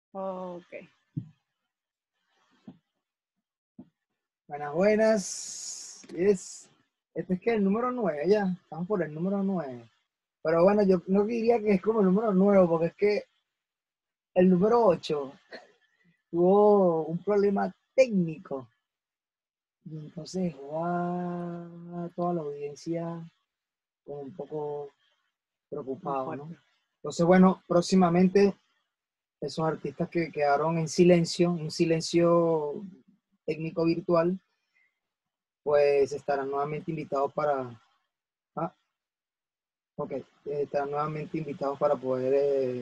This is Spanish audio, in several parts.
Ok. Buenas, buenas. Este es que el número 9 ya. Estamos por el número 9. Pero bueno, yo no diría que es como el número 9, porque es que el número 8 tuvo un problema técnico. Y entonces toda la audiencia como un poco preocupado, ¿no? Entonces, bueno, próximamente esos artistas que quedaron en silencio, un silencio técnico virtual, pues estarán nuevamente invitados para... Ah, ok, estarán nuevamente invitados para poder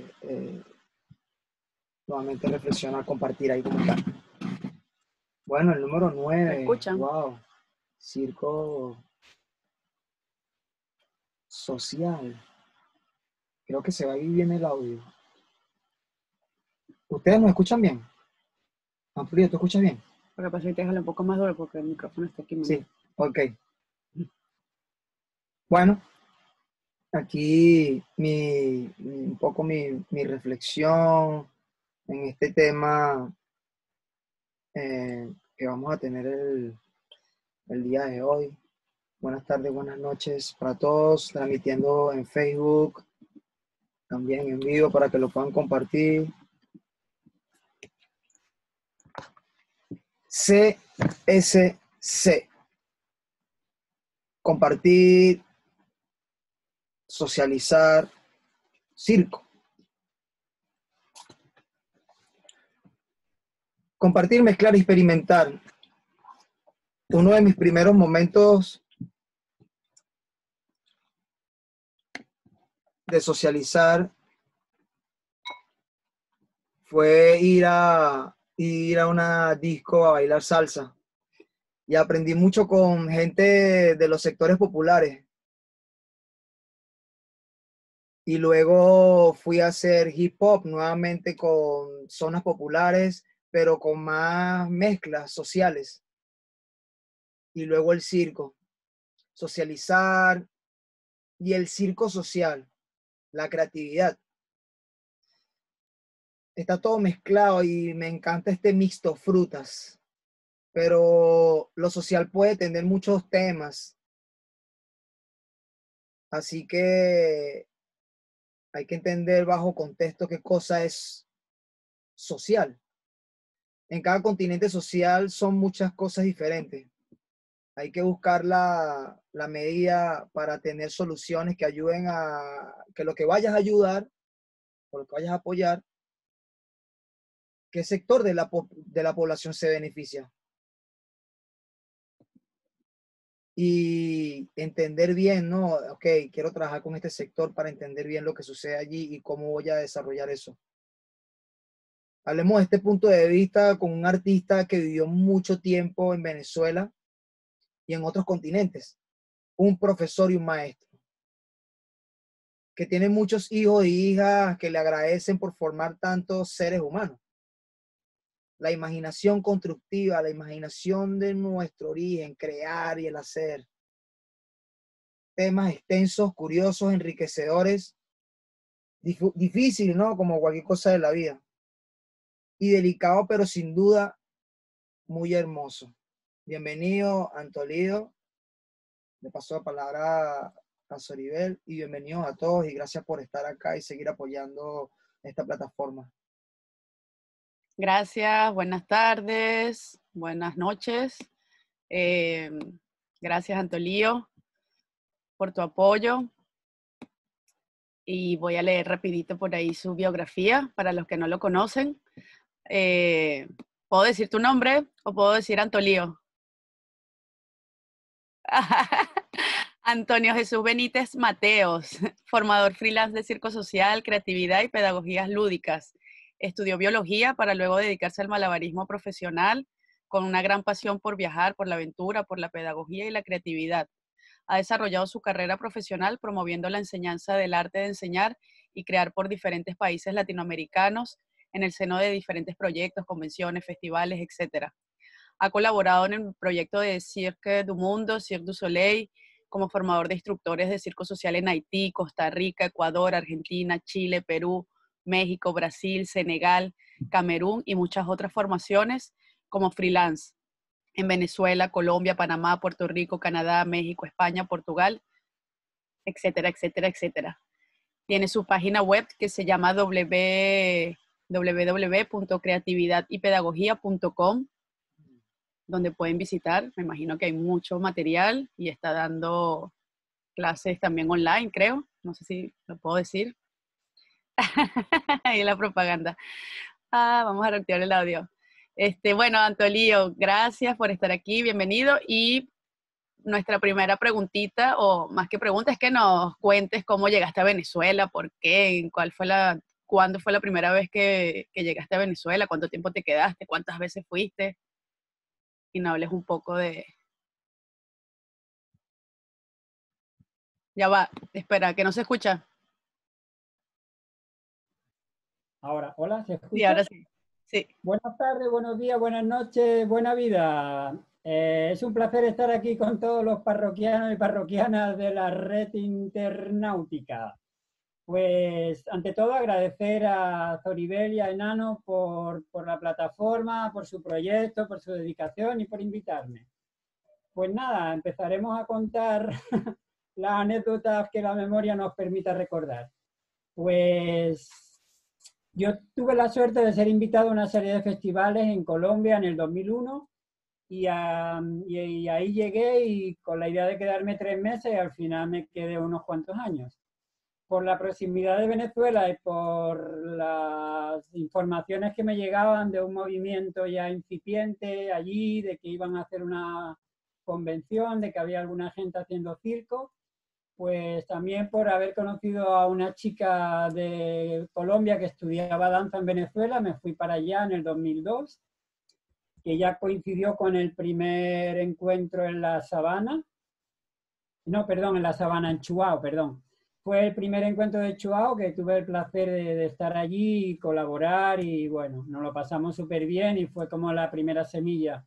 nuevamente reflexionar, compartir ahí como tal. Bueno, el número ¿Me 9, escuchan? wow, circo social. Creo que se va a ir bien el audio. ¿Ustedes nos escuchan bien? Amplio, ¿te escuchas bien? Lo que pasa es que déjalo un poco más duro porque el micrófono está aquí. Sí, ok. Bueno, aquí un poco mi reflexión en este tema que vamos a tener el día de hoy. Buenas tardes, buenas noches para todos, transmitiendo en Facebook, también en vivo para que lo puedan compartir. CSC. Compartir, socializar, circo. Compartir, mezclar, experimentar. Uno de mis primeros momentos de socializar fue ir a una disco a bailar salsa. Y aprendí mucho con gente de los sectores populares. Y luego fui a hacer hip hop nuevamente con zonas populares, pero con más mezclas sociales. Y luego el circo, socializar y el circo social, la creatividad. Está todo mezclado y me encanta este mixto frutas, pero lo social puede tener muchos temas, así que hay que entender bajo contexto qué cosa es social. En cada continente social son muchas cosas diferentes. Hay que buscar la medida para tener soluciones que ayuden a que lo que vayas a ayudar o lo que vayas a apoyar, qué sector de la población se beneficia. Y entender bien, ¿no? Ok, quiero trabajar con este sector para entender bien lo que sucede allí y cómo voy a desarrollar eso. Hablemos de este punto de vista con un artista que vivió mucho tiempo en Venezuela y en otros continentes, un profesor y un maestro, que tiene muchos hijos e hijas que le agradecen por formar tantos seres humanos. La imaginación constructiva, la imaginación de nuestro origen, crear y el hacer. Temas extensos, curiosos, enriquecedores, difícil, ¿no? Como cualquier cosa de la vida. Y delicado, pero sin duda muy hermoso. Bienvenido, Antolido. Le paso la palabra a Soribel y bienvenidos a todos y gracias por estar acá y seguir apoyando esta plataforma. Gracias, buenas tardes, buenas noches. Gracias, Antolío, por tu apoyo. Y voy a leer rapidito por ahí su biografía para los que no lo conocen. ¿Puedo decir tu nombre o puedo decir Antolío? Antonio Jesús Benítez Mateos, formador freelance de circo social, creatividad y pedagogías lúdicas. Estudió biología para luego dedicarse al malabarismo profesional con una gran pasión por viajar, por la aventura, por la pedagogía y la creatividad. Ha desarrollado su carrera profesional promoviendo la enseñanza del arte de enseñar y crear por diferentes países latinoamericanos en el seno de diferentes proyectos, convenciones, festivales, etc. Ha colaborado en el proyecto de Cirque du Mundo, Cirque du Soleil, como formador de instructores de circo social en Haití, Costa Rica, Ecuador, Argentina, Chile, Perú, México, Brasil, Senegal, Camerún y muchas otras formaciones como freelance en Venezuela, Colombia, Panamá, Puerto Rico, Canadá, México, España, Portugal, etcétera, etcétera, etcétera. Tiene su página web que se llama www.creatividadypedagogía.com, donde pueden visitar. Me imagino que hay mucho material y está dando clases también online, creo. No sé si lo puedo decir. Ahí la propaganda. Vamos a reactivar el audio. Bueno, Antolío, gracias por estar aquí, bienvenido. Y nuestra primera preguntita, o más que pregunta, es que nos cuentes cómo llegaste a Venezuela, por qué, cuándo fue la primera vez que llegaste a Venezuela, cuánto tiempo te quedaste, cuántas veces fuiste, y nos hables un poco de... Ya va, espera, que no se escucha. Ahora, hola, ¿se escucha? Sí, ahora sí. Sí. Buenas tardes, buenos días, buenas noches, buena vida. Es un placer estar aquí con todos los parroquianos y parroquianas de la red internautica. Pues, ante todo, agradecer a Zoribel y a Enano por la plataforma, por su proyecto, por su dedicación y por invitarme. Pues nada, empezaremos a contar las anécdotas que la memoria nos permita recordar. Pues yo tuve la suerte de ser invitado a una serie de festivales en Colombia en el 2001 y ahí llegué y con la idea de quedarme 3 meses y al final me quedé unos cuantos años. Por la proximidad de Venezuela y por las informaciones que me llegaban de un movimiento ya incipiente allí, de que iban a hacer una convención, de que había alguna gente haciendo circo, pues también por haber conocido a una chica de Colombia que estudiaba danza en Venezuela, me fui para allá en el 2002, que ya coincidió con el primer encuentro en la Sabana. No, perdón, en la Sabana, en Chuao, perdón. Fue el primer encuentro de Chuao que tuve el placer de estar allí y colaborar y bueno, nos lo pasamos súper bien y fue como la primera semilla.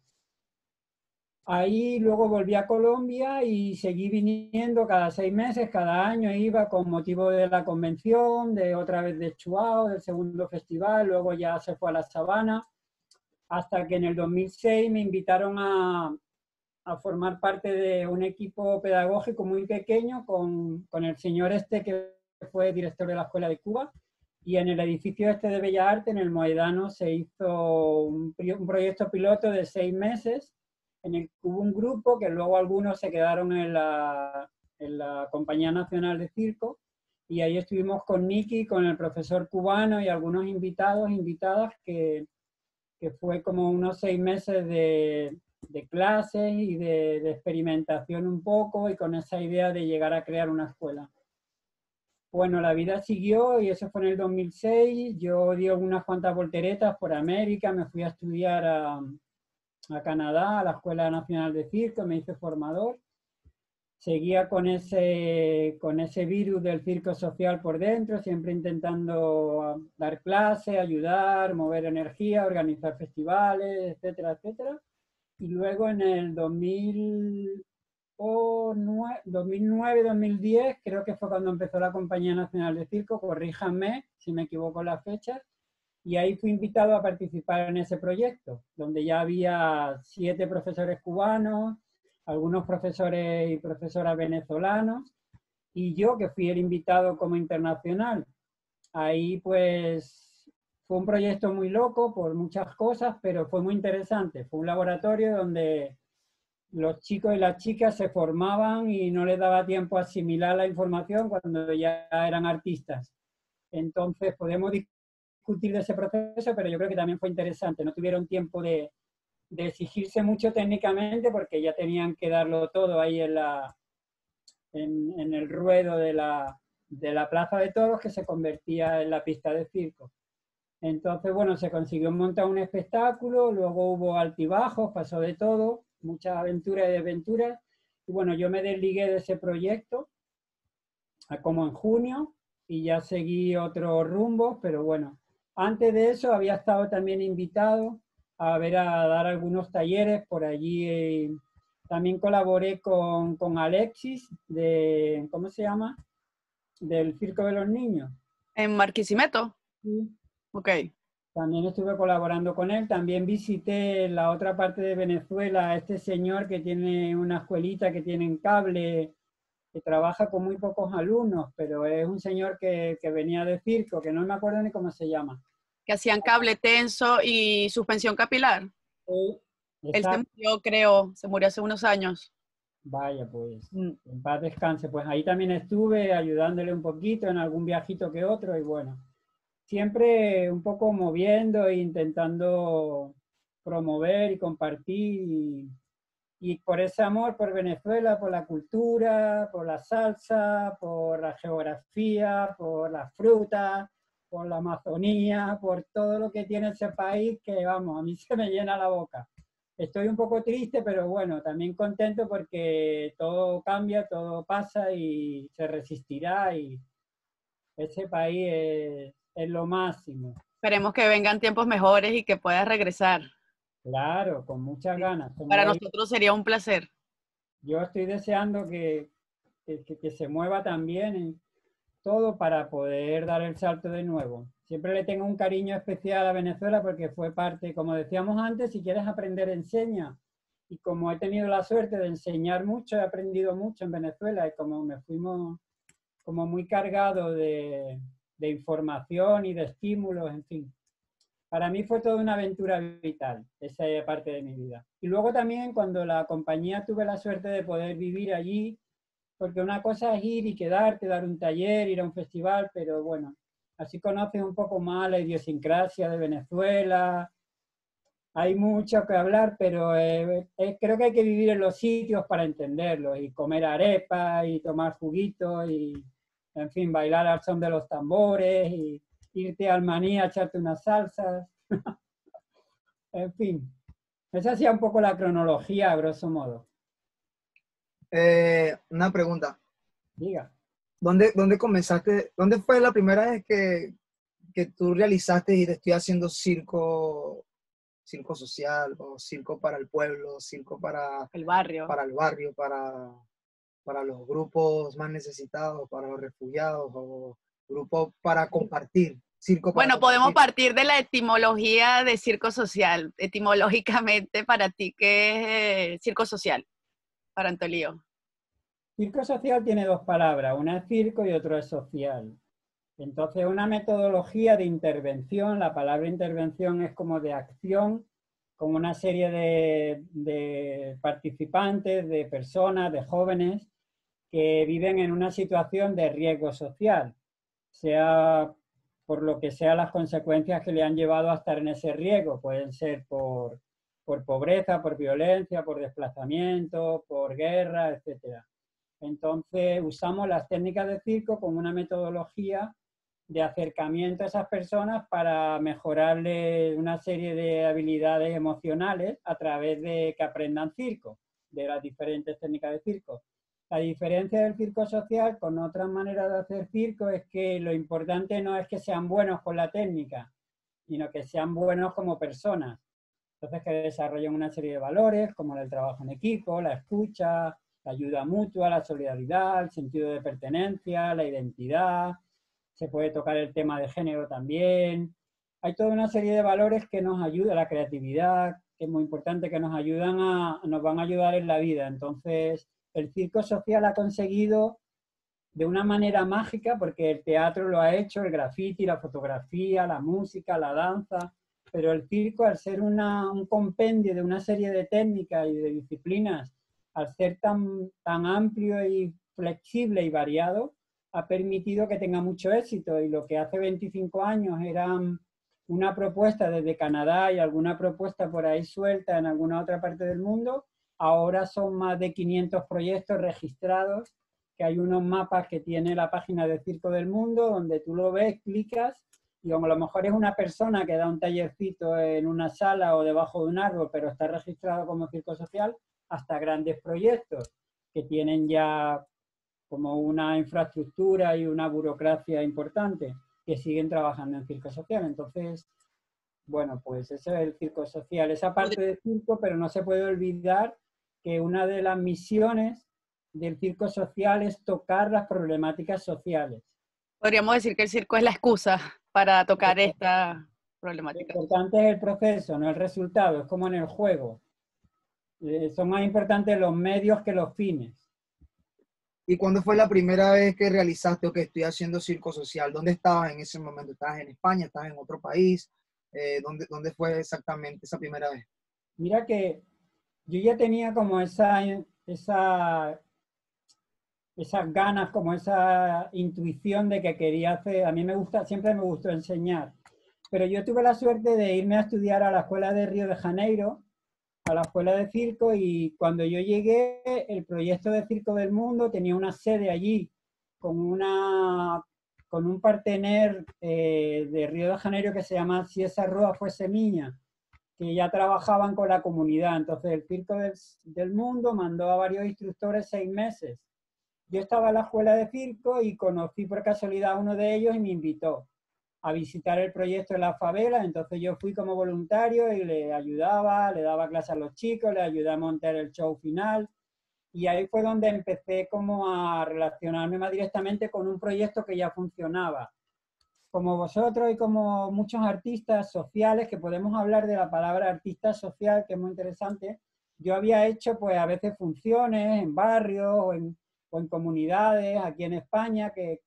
Ahí luego volví a Colombia y seguí viniendo cada 6 meses, cada año iba con motivo de la convención, de otra vez de Chuao, del segundo festival, luego ya se fue a la Sabana, hasta que en el 2006 me invitaron a formar parte de un equipo pedagógico muy pequeño con el señor que fue director de la Escuela de Cuba, y en el edificio de Bellas Artes, en el Moedano, se hizo un proyecto piloto de 6 meses, en el que hubo un grupo que luego algunos se quedaron en la Compañía Nacional de Circo, y ahí estuvimos con Nicky, con el profesor cubano y algunos invitados, invitadas, que fue como unos 6 meses de clases y de experimentación un poco, y con esa idea de llegar a crear una escuela. Bueno, la vida siguió y eso fue en el 2006. Yo di unas cuantas volteretas por América, me fui a estudiar a Canadá, a la Escuela Nacional de Circo, me hice formador. Seguía con ese virus del circo social por dentro, siempre intentando dar clases, ayudar, mover energía, organizar festivales, etcétera, etcétera. Y luego en el 2009-2010, creo que fue cuando empezó la Compañía Nacional de Circo, corríjanme si me equivoco en las fechas, y ahí fui invitado a participar en ese proyecto, donde ya había 7 profesores cubanos, algunos profesores y profesoras venezolanos, y yo que fui el invitado como internacional. Ahí pues fue un proyecto muy loco por muchas cosas, pero fue muy interesante. Fue un laboratorio donde los chicos y las chicas se formaban y no les daba tiempo a asimilar la información cuando ya eran artistas. Entonces podemos discutir de ese proceso, pero yo creo que también fue interesante. No tuvieron tiempo de exigirse mucho técnicamente porque ya tenían que darlo todo ahí en el ruedo de la Plaza de Toros, que se convertía en la pista de circo. Entonces, bueno, se consiguió montar un espectáculo, luego hubo altibajos, pasó de todo, muchas aventuras y desventuras. Y bueno, yo me desligué de ese proyecto como en junio y ya seguí otros rumbos, pero bueno, antes de eso había estado también invitado a dar algunos talleres por allí. También colaboré con Alexis de, ¿cómo se llama? Del Circo de los Niños. ¿En Barquisimeto? Sí. Ok. También estuve colaborando con él. También visité la otra parte de Venezuela a este señor que tiene una escuelita que tiene en cable, que trabaja con muy pocos alumnos, pero es un señor que venía de circo, que no me acuerdo ni cómo se llama. Que hacían cable tenso y suspensión capilar. Sí, Él se exacto. murió, creo, se murió hace unos años. Vaya, pues, Mm. en paz descanse. Pues ahí también estuve ayudándole un poquito en algún viajito que otro y bueno, siempre un poco moviendo e intentando promover y compartir y por ese amor por Venezuela, por la cultura, por la salsa, por la geografía, por las frutas, por la Amazonía, por todo lo que tiene ese país que, vamos, a mí se me llena la boca. Estoy un poco triste, pero bueno, también contento porque todo cambia, todo pasa y se resistirá y ese país es lo máximo. Esperemos que vengan tiempos mejores y que puedas regresar. Claro, con muchas Sí. ganas. Para Como hoy, nosotros sería un placer. yo estoy deseando que se mueva también en todo para poder dar el salto de nuevo. Siempre le tengo un cariño especial a Venezuela porque fue parte, como decíamos antes, si quieres aprender, enseña. Y como he tenido la suerte de enseñar mucho, he aprendido mucho en Venezuela y como me fuimos como muy cargado de información y de estímulos, en fin. Para mí fue toda una aventura vital, esa parte de mi vida. Y luego también cuando la compañía tuve la suerte de poder vivir allí, porque una cosa es ir y quedarte, dar un taller, ir a un festival, pero bueno, así conoces un poco más la idiosincrasia de Venezuela. Hay mucho que hablar, pero creo que hay que vivir en los sitios para entenderlos y comer arepas y tomar juguitos y, en fin, bailar al son de los tambores y irte al Maní a echarte unas salsas. En fin, esa hacía un poco la cronología, a grosso modo. Una pregunta. Diga. ¿Dónde comenzaste? ¿Dónde fue la primera vez que tú realizaste y te estoy haciendo circo social o circo para el pueblo, circo El barrio. para el barrio, para los grupos más necesitados, para los refugiados o grupos para compartir? Circo para Bueno, podemos compartir. partir de la etimología de circo social. Etimológicamente, para ti, ¿qué es circo social? Para Antolío. Circo social tiene dos palabras, una es circo y otra es social. Entonces, una metodología de intervención, la palabra intervención es como de acción, con una serie de participantes, de personas, de jóvenes que viven en una situación de riesgo social, sea por lo que sea las consecuencias que le han llevado a estar en ese riesgo. Pueden ser por pobreza, por violencia, por desplazamiento, por guerra, etc. Entonces usamos las técnicas de circo como una metodología de acercamiento a esas personas para mejorarle una serie de habilidades emocionales a través de que aprendan circo, de las diferentes técnicas de circo. La diferencia del circo social con otras maneras de hacer circo es que lo importante no es que sean buenos con la técnica, sino que sean buenos como personas. Entonces que desarrollen una serie de valores como el trabajo en equipo, la escucha, la ayuda mutua, la solidaridad, el sentido de pertenencia, la identidad. Se puede tocar el tema de género también. Hay toda una serie de valores que nos ayudan, la creatividad, que es muy importante, que nos van a ayudar en la vida. Entonces, el circo social ha conseguido de una manera mágica, porque el teatro lo ha hecho, el graffiti, la fotografía, la música, la danza, pero el circo, al ser un compendio de una serie de técnicas y de disciplinas, al ser tan amplio y flexible y variado, ha permitido que tenga mucho éxito. Y lo que hace 25 años era una propuesta desde Canadá y alguna propuesta por ahí suelta en alguna otra parte del mundo, ahora son más de 500 proyectos registrados, que hay unos mapas que tiene la página de Circo del Mundo, donde tú lo ves, clicas, y como a lo mejor es una persona que da un tallercito en una sala o debajo de un árbol, pero está registrado como circo social, hasta grandes proyectos que tienen ya como una infraestructura y una burocracia importante, que siguen trabajando en circo social. Entonces, bueno, pues eso es el circo social, esa parte del circo, pero no se puede olvidar que una de las misiones del circo social es tocar las problemáticas sociales. Podríamos decir que el circo es la excusa para tocar esta... problemáticas. Lo importante es el proceso, no el resultado, es como en el juego. Son más importantes los medios que los fines. ¿Y cuándo fue la primera vez que realizaste o que estoy haciendo circo social? ¿Dónde estabas en ese momento? ¿Estabas en España? ¿Estabas en otro país? ¿Dónde fue exactamente esa primera vez? Mira que yo ya tenía como esas ganas, como esa intuición de que quería hacer, a mí me gusta, siempre me gustó enseñar, pero yo tuve la suerte de irme a estudiar a la escuela de Río de Janeiro, a la escuela de circo, y cuando yo llegué, el proyecto de Circo del Mundo tenía una sede allí, con un partener de Río de Janeiro que se llama Si esa rúa fuese miña, que ya trabajaban con la comunidad. Entonces el Circo del Mundo mandó a varios instructores 6 meses. Yo estaba en la escuela de circo y conocí por casualidad a uno de ellos y me invitó a visitar el proyecto de la favela. Entonces yo fui como voluntario y le ayudaba, le daba clases a los chicos, le ayudé a montar el show final. Y ahí fue donde empecé como a relacionarme más directamente con un proyecto que ya funcionaba. Como vosotros y como muchos artistas sociales, que podemos hablar de la palabra artista social, que es muy interesante, yo había hecho pues a veces funciones en barrios o en comunidades aquí en España que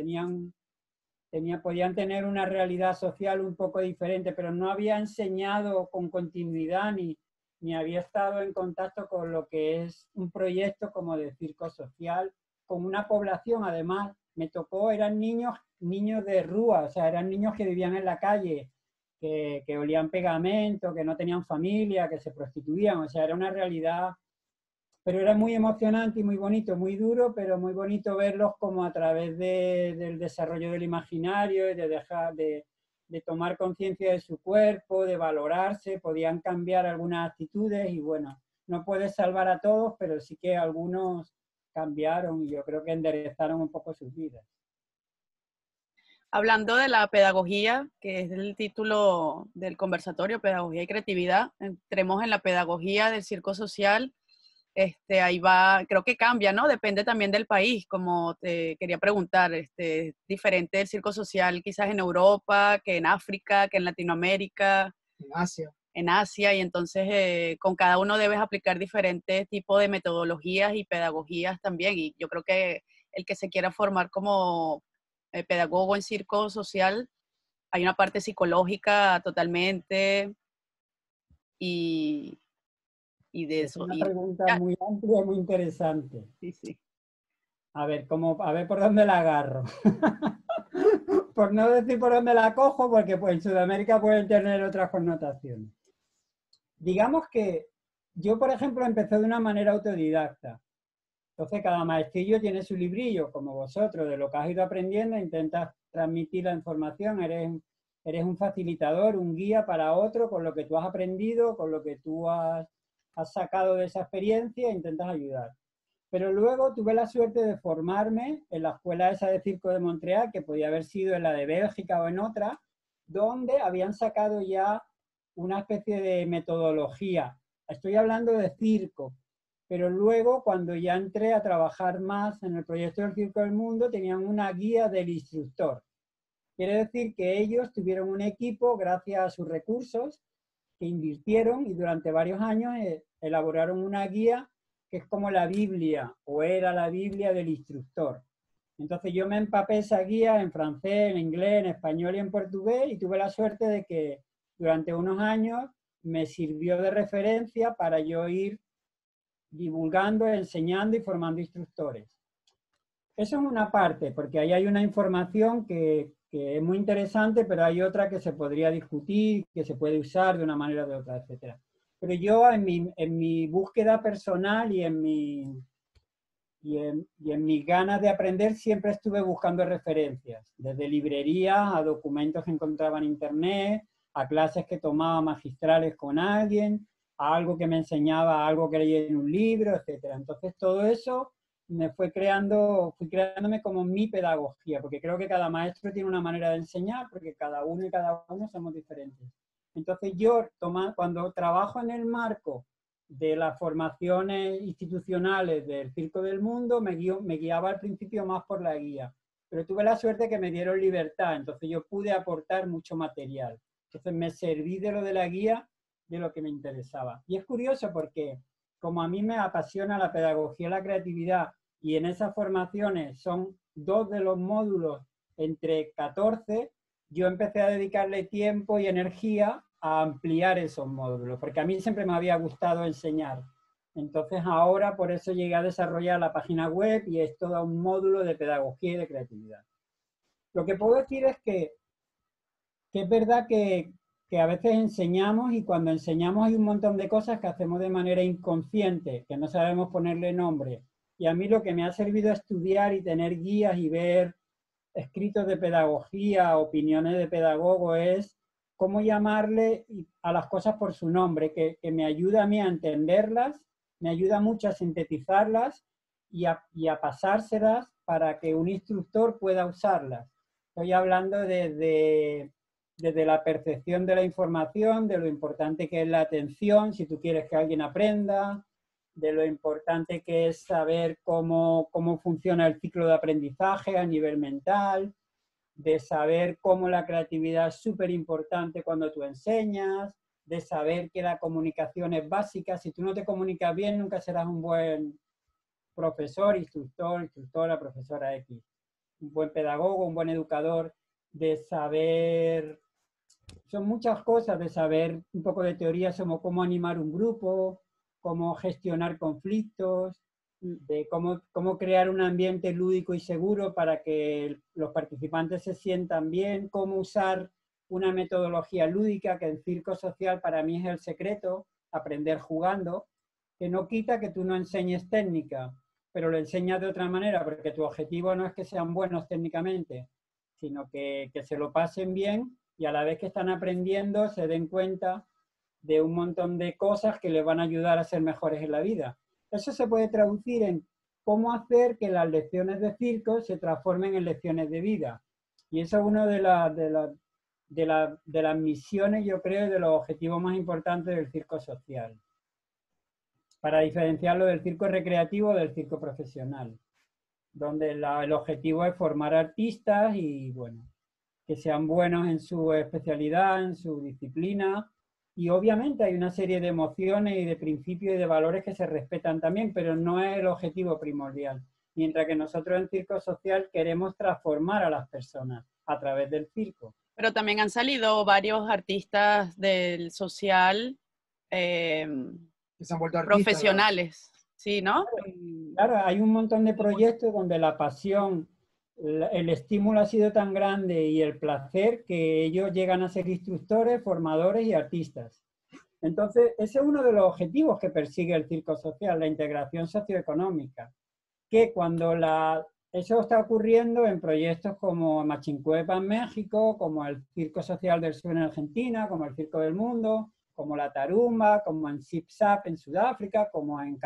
podían tener una realidad social un poco diferente, pero no había enseñado con continuidad ni había estado en contacto con lo que es un proyecto como de circo social, con una población. Además, me tocó, eran niños de rúa, o sea, eran niños que vivían en la calle, que olían pegamento, que no tenían familia, que se prostituían, o sea, era una realidad, pero era muy emocionante y muy bonito, muy duro, pero muy bonito verlos como a través del desarrollo del imaginario y de tomar conciencia de su cuerpo, de valorarse, podían cambiar algunas actitudes y bueno, no puedes salvar a todos, pero sí que algunos cambiaron y yo creo que enderezaron un poco sus vidas. Hablando de la pedagogía, que es el título del conversatorio, Pedagogía y Creatividad, entremos en la pedagogía del circo social. Ahí va, creo que cambia, ¿no? Depende también del país, como te quería preguntar, diferente el circo social quizás en Europa, que en África, que en Latinoamérica. En Asia. En Asia, y entonces con cada uno debes aplicar diferentes tipos de metodologías y pedagogías también, y yo creo que el que se quiera formar como pedagogo en circo social, hay una parte psicológica totalmente, y de Es eso. una pregunta muy amplia y muy interesante. Sí, sí. A ver por dónde la agarro. Por no decir por dónde la cojo, porque pues, en Sudamérica pueden tener otras connotaciones. Digamos que yo, por ejemplo, empecé de una manera autodidacta. Entonces, cada maestrillo tiene su librillo, como vosotros, de lo que has ido aprendiendo, intentas transmitir la información, eres un facilitador, un guía para otro con lo que tú has aprendido, con lo que tú has sacado de esa experiencia, e intentas ayudar. Pero luego tuve la suerte de formarme en la escuela esa de circo de Montreal, que podía haber sido en la de Bélgica o en otra, donde habían sacado ya una especie de metodología. Estoy hablando de circo, pero luego cuando ya entré a trabajar más en el proyecto del Circo del Mundo, tenían una guía del instructor. Quiere decir que ellos tuvieron un equipo, gracias a sus recursos, que invirtieron y durante varios años elaboraron una guía que es como la Biblia, o era la Biblia del instructor. Entonces yo me empapé esa guía en francés, en inglés, en español y en portugués, y tuve la suerte de que durante unos años me sirvió de referencia para yo ir divulgando, enseñando y formando instructores. Eso es una parte, porque ahí hay una información que es muy interesante, pero hay otra que se podría discutir, que se puede usar de una manera o de otra, etc. Pero yo en mi búsqueda personal y en mis ganas de aprender siempre estuve buscando referencias, desde librerías a documentos que encontraba en internet, a clases que tomaba magistrales con alguien, a algo que me enseñaba, algo que leí en un libro, etc. Entonces todo eso me fui creándome como mi pedagogía, porque creo que cada maestro tiene una manera de enseñar, porque cada uno somos diferentes. Entonces yo, cuando trabajo en el marco de las formaciones institucionales del Circo del Mundo, me guiaba al principio más por la guía, pero tuve la suerte que me dieron libertad, entonces yo pude aportar mucho material. Entonces me serví de lo de la guía, de lo que me interesaba. Y es curioso porque como a mí me apasiona la pedagogía y la creatividad, y en esas formaciones son 2 de los módulos entre 14, yo empecé a dedicarle tiempo y energía a ampliar esos módulos, porque a mí siempre me había gustado enseñar. Entonces ahora por eso llegué a desarrollar la página web y es todo un módulo de pedagogía y de creatividad. Lo que puedo decir es que es verdad que a veces enseñamos y cuando enseñamos hay un montón de cosas que hacemos de manera inconsciente, que no sabemos ponerle nombre. Y a mí lo que me ha servido es estudiar y tener guías y ver escritos de pedagogía, opiniones de pedagogos, es cómo llamarle a las cosas por su nombre, que me ayuda a mí a entenderlas, me ayuda mucho a sintetizarlas y a pasárselas para que un instructor pueda usarlas. Estoy hablando desde la percepción de la información, de lo importante que es la atención, si tú quieres que alguien aprenda, de lo importante que es saber cómo funciona el ciclo de aprendizaje a nivel mental, de saber cómo la creatividad es súper importante cuando tú enseñas, de saber que la comunicación es básica. Si tú no te comunicas bien, nunca serás un buen profesor, instructora, profesora X. Un buen pedagogo, un buen educador, de saber... Son muchas cosas, de saber un poco de teoría sobre cómo animar un grupo, cómo gestionar conflictos, de cómo crear un ambiente lúdico y seguro para que los participantes se sientan bien, cómo usar una metodología lúdica, que en circo social para mí es el secreto, aprender jugando, que no quita que tú no enseñes técnica, pero lo enseñas de otra manera, porque tu objetivo no es que sean buenos técnicamente, sino que se lo pasen bien y a la vez que están aprendiendo se den cuenta de un montón de cosas que les van a ayudar a ser mejores en la vida. Eso se puede traducir en cómo hacer que las lecciones de circo se transformen en lecciones de vida. Y eso es una de las misiones, yo creo, de los objetivos más importantes del circo social, para diferenciarlo del circo recreativo del circo profesional, donde el objetivo es formar artistas y, bueno, que sean buenos en su especialidad, en su disciplina. Y obviamente hay una serie de emociones y de principios y de valores que se respetan también, pero no es el objetivo primordial. Mientras que nosotros en Circo Social queremos transformar a las personas a través del circo. Pero también han salido varios artistas del social Que se han vuelto artistas, profesionales, ¿sí, no? Claro, hay un montón de proyectos donde la pasión, el estímulo ha sido tan grande y el placer que ellos llegan a ser instructores, formadores y artistas. Entonces, ese es uno de los objetivos que persigue el circo social, la integración socioeconómica, que cuando eso está ocurriendo en proyectos como Machincuepa en México, como el Circo Social del Sur en Argentina, como el Circo del Mundo, como la Tarumba, como en Zip Zap en Sudáfrica, como en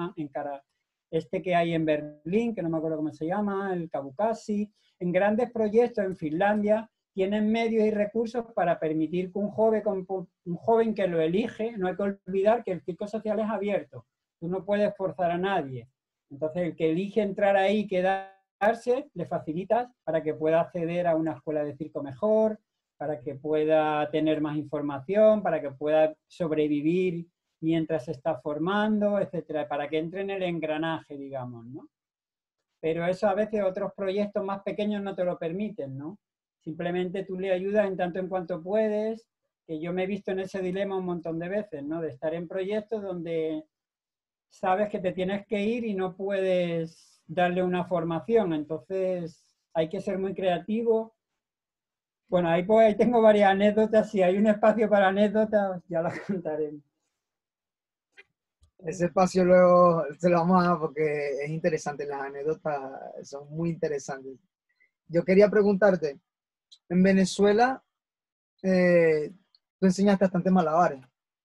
este que hay en Berlín, que no me acuerdo cómo se llama, el Kabukasi, en grandes proyectos en Finlandia, tienen medios y recursos para permitir que un joven que lo elige, no hay que olvidar que el circo social es abierto, tú no puedes forzar a nadie. Entonces el que elige entrar ahí y quedarse, le facilitas para que pueda acceder a una escuela de circo mejor, para que pueda tener más información, para que pueda sobrevivir mientras se está formando, etcétera, para que entre en el engranaje, digamos, ¿no? Pero eso a veces otros proyectos más pequeños no te lo permiten, ¿no? Simplemente tú le ayudas en tanto en cuanto puedes, que yo me he visto en ese dilema un montón de veces, ¿no? De estar en proyectos donde sabes que te tienes que ir y no puedes darle una formación, entonces hay que ser muy creativo. Bueno, ahí tengo varias anécdotas, si hay un espacio para anécdotas ya las contaremos. Ese espacio luego se lo vamos a dar porque es interesante, las anécdotas son muy interesantes. Yo quería preguntarte, en Venezuela tú enseñaste bastante malabares.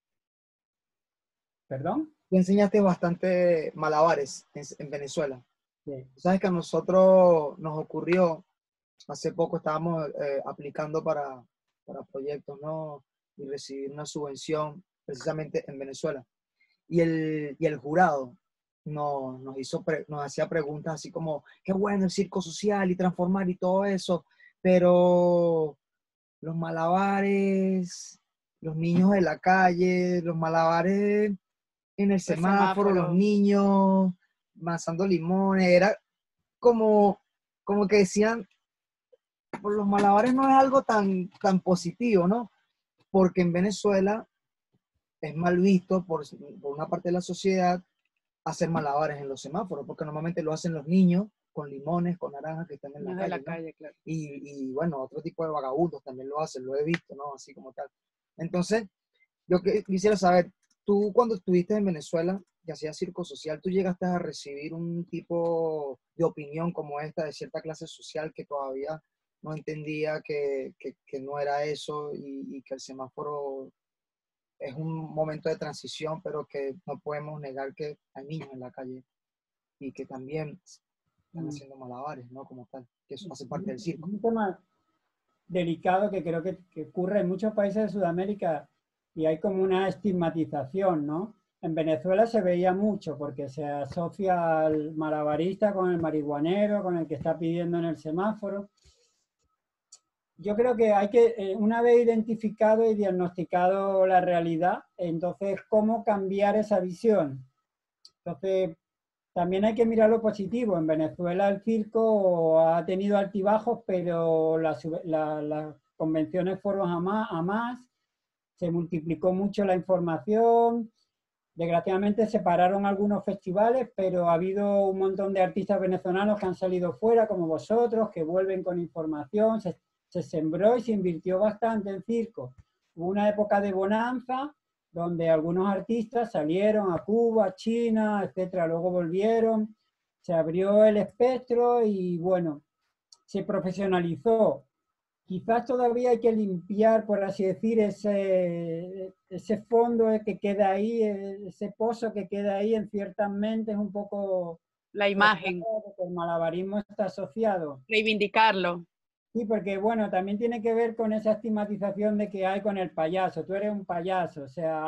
¿Perdón? Tú enseñaste bastante malabares en Venezuela. Sí. Sabes que a nosotros nos ocurrió, hace poco estábamos aplicando para proyectos, ¿no? Y recibir una subvención precisamente en Venezuela. Y el jurado nos hacía preguntas así como, qué bueno el circo social y transformar y todo eso, pero los malabares, los niños de la calle, los malabares en el semáforo, los niños masando limones, era como que decían, pues los malabares no es algo tan positivo, ¿no? Porque en Venezuela es mal visto por una parte de la sociedad hacer malabares en los semáforos, porque normalmente lo hacen los niños con limones, con naranjas que están en la calle, ¿no? Claro. Y bueno, otro tipo de vagabundos también lo hacen, lo he visto, ¿no? Así como tal. Entonces, yo quisiera saber, tú cuando estuviste en Venezuela y hacías circo social, ¿tú llegaste a recibir un tipo de opinión como esta de cierta clase social que todavía no entendía que no era eso y que el semáforo es un momento de transición, pero que no podemos negar que hay niños en la calle y que también están haciendo malabares, ¿no? Como tal, que eso hace parte del circo. Un tema delicado que creo que ocurre en muchos países de Sudamérica y hay como una estigmatización, ¿no? En Venezuela se veía mucho porque se asocia al malabarista con el marihuanero, con el que está pidiendo en el semáforo. Yo creo que hay que, una vez identificado y diagnosticado la realidad, entonces, ¿cómo cambiar esa visión? Entonces, también hay que mirar lo positivo. En Venezuela el circo ha tenido altibajos, pero las convenciones fueron a más, se multiplicó mucho la información. Desgraciadamente se pararon algunos festivales, pero ha habido un montón de artistas venezolanos que han salido fuera, como vosotros, que vuelven con información. Se sembró y se invirtió bastante en circo. Hubo una época de bonanza, donde algunos artistas salieron a Cuba, a China, etcétera, luego volvieron, se abrió el espectro y bueno, se profesionalizó. Quizás todavía hay que limpiar, por así decir, ese fondo que queda ahí, ese pozo que queda ahí en ciertas mentes, un poco... La imagen. El malabarismo está asociado. Reivindicarlo. Sí, porque bueno, también tiene que ver con esa estigmatización de que hay con el payaso. Tú eres un payaso, o sea,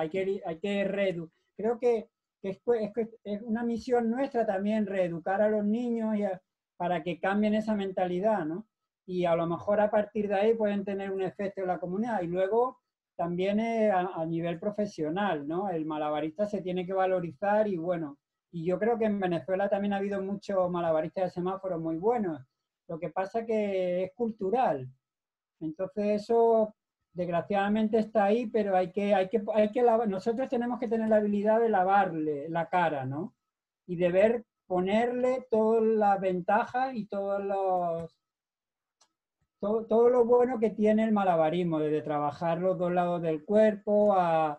creo que es una misión nuestra también reeducar a los niños para que cambien esa mentalidad, ¿no? Y a lo mejor a partir de ahí pueden tener un efecto en la comunidad. Y luego también a nivel profesional, ¿no? El malabarista se tiene que valorizar y bueno, y yo creo que en Venezuela también ha habido muchos malabaristas de semáforo muy buenos. Lo que pasa que es cultural. Entonces eso desgraciadamente está ahí, pero nosotros tenemos que tener la habilidad de lavarle la cara, ¿no? Y de ponerle todas las ventajas y todo lo bueno que tiene el malabarismo, desde trabajar los dos lados del cuerpo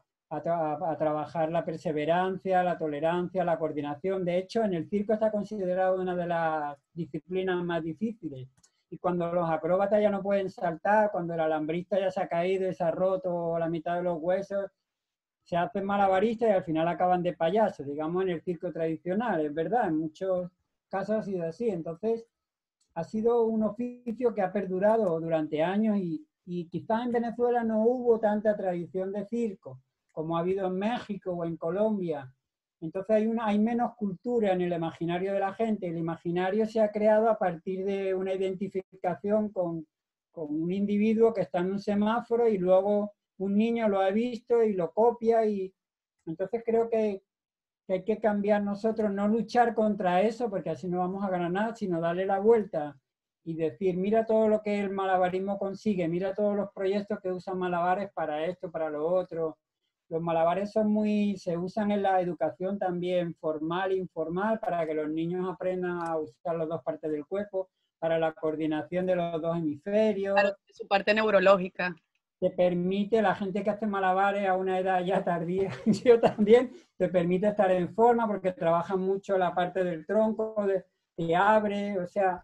a trabajar la perseverancia, la tolerancia, la coordinación. De hecho, en el circo está considerado una de las disciplinas más difíciles. Y cuando los acróbatas ya no pueden saltar, cuando el alambrista ya se ha caído y se ha roto la mitad de los huesos, se hacen malabaristas y al final acaban de payasos, digamos en el circo tradicional, es verdad, en muchos casos ha sido así. Entonces, ha sido un oficio que ha perdurado durante años y quizás en Venezuela no hubo tanta tradición de circo como ha habido en México o en Colombia. Entonces hay menos cultura en el imaginario de la gente. El imaginario se ha creado a partir de una identificación con un individuo que está en un semáforo y luego un niño lo ha visto y lo copia. Y entonces creo que hay que cambiar nosotros, no luchar contra eso, porque así no vamos a ganar nada, sino darle la vuelta y decir, mira todo lo que el malabarismo consigue, mira todos los proyectos que usan malabares para esto, para lo otro. Los malabares se usan en la educación también formal e informal para que los niños aprendan a usar las dos partes del cuerpo, para la coordinación de los dos hemisferios. Claro, su parte neurológica. Te permite, la gente que hace malabares a una edad ya tardía, yo también, te permite estar en forma porque trabaja mucho la parte del tronco, te abre, o sea,